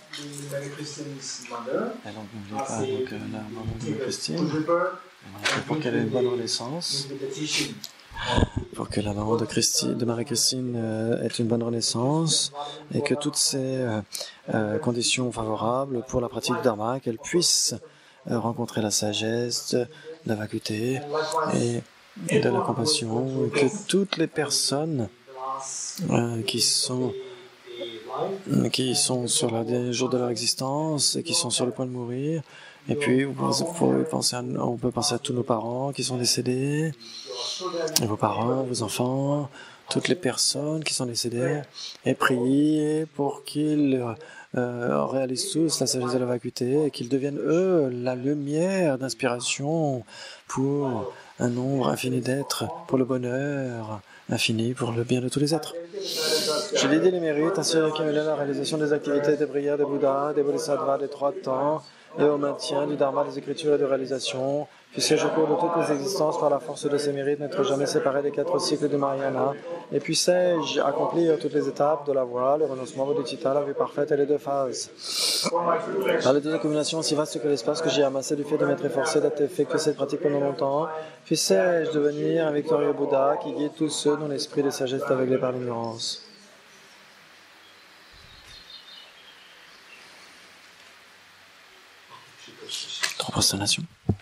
Et donc n'oubliez pas donc, la maman de Christine, pour qu'elle ait une bonne renaissance, pour que la maman de Marie-Christine ait une bonne renaissance et que toutes ces conditions favorables pour la pratique du Dharma, qu'elle puisse rencontrer la sagesse, la vacuité et de la compassion, et que toutes les personnes qui sont sur le dernier jour de leur existence et qui sont sur le point de mourir. Et puis, on peut penser à tous nos parents qui sont décédés, et vos parents, vos enfants, toutes les personnes qui sont décédées, et prier pour qu'ils réalisent tous la sagesse de la vacuité et qu'ils deviennent, eux, la lumière d'inspiration pour un nombre infini d'êtres, pour le bonheur infini, pour le bien de tous les êtres. J'ai l'idée les mérites, ainsi qu'à la réalisation des activités des prières des Bouddhas, des Bodhisattvas, des 3 temps, et au maintien du Dharma, des Écritures et de réalisation. Puissé-je au cours de toutes les existences, par la force de ces mérites, n'être jamais séparé des 4 cycles de Mahayana, et puissé-je accomplir toutes les étapes de la voie, le renoncement bodhicitta, la vue parfaite et les 2 phases. Par les 2 accumulations aussi vastes que l'espace que j'ai amassé du fait de m'être efforcé d'effectuer cette pratique pendant longtemps, puissé-je devenir un victorieux Bouddha qui guide tous ceux dont l'esprit de sagesse est aveuglé par l'ignorance. Trois prosternations.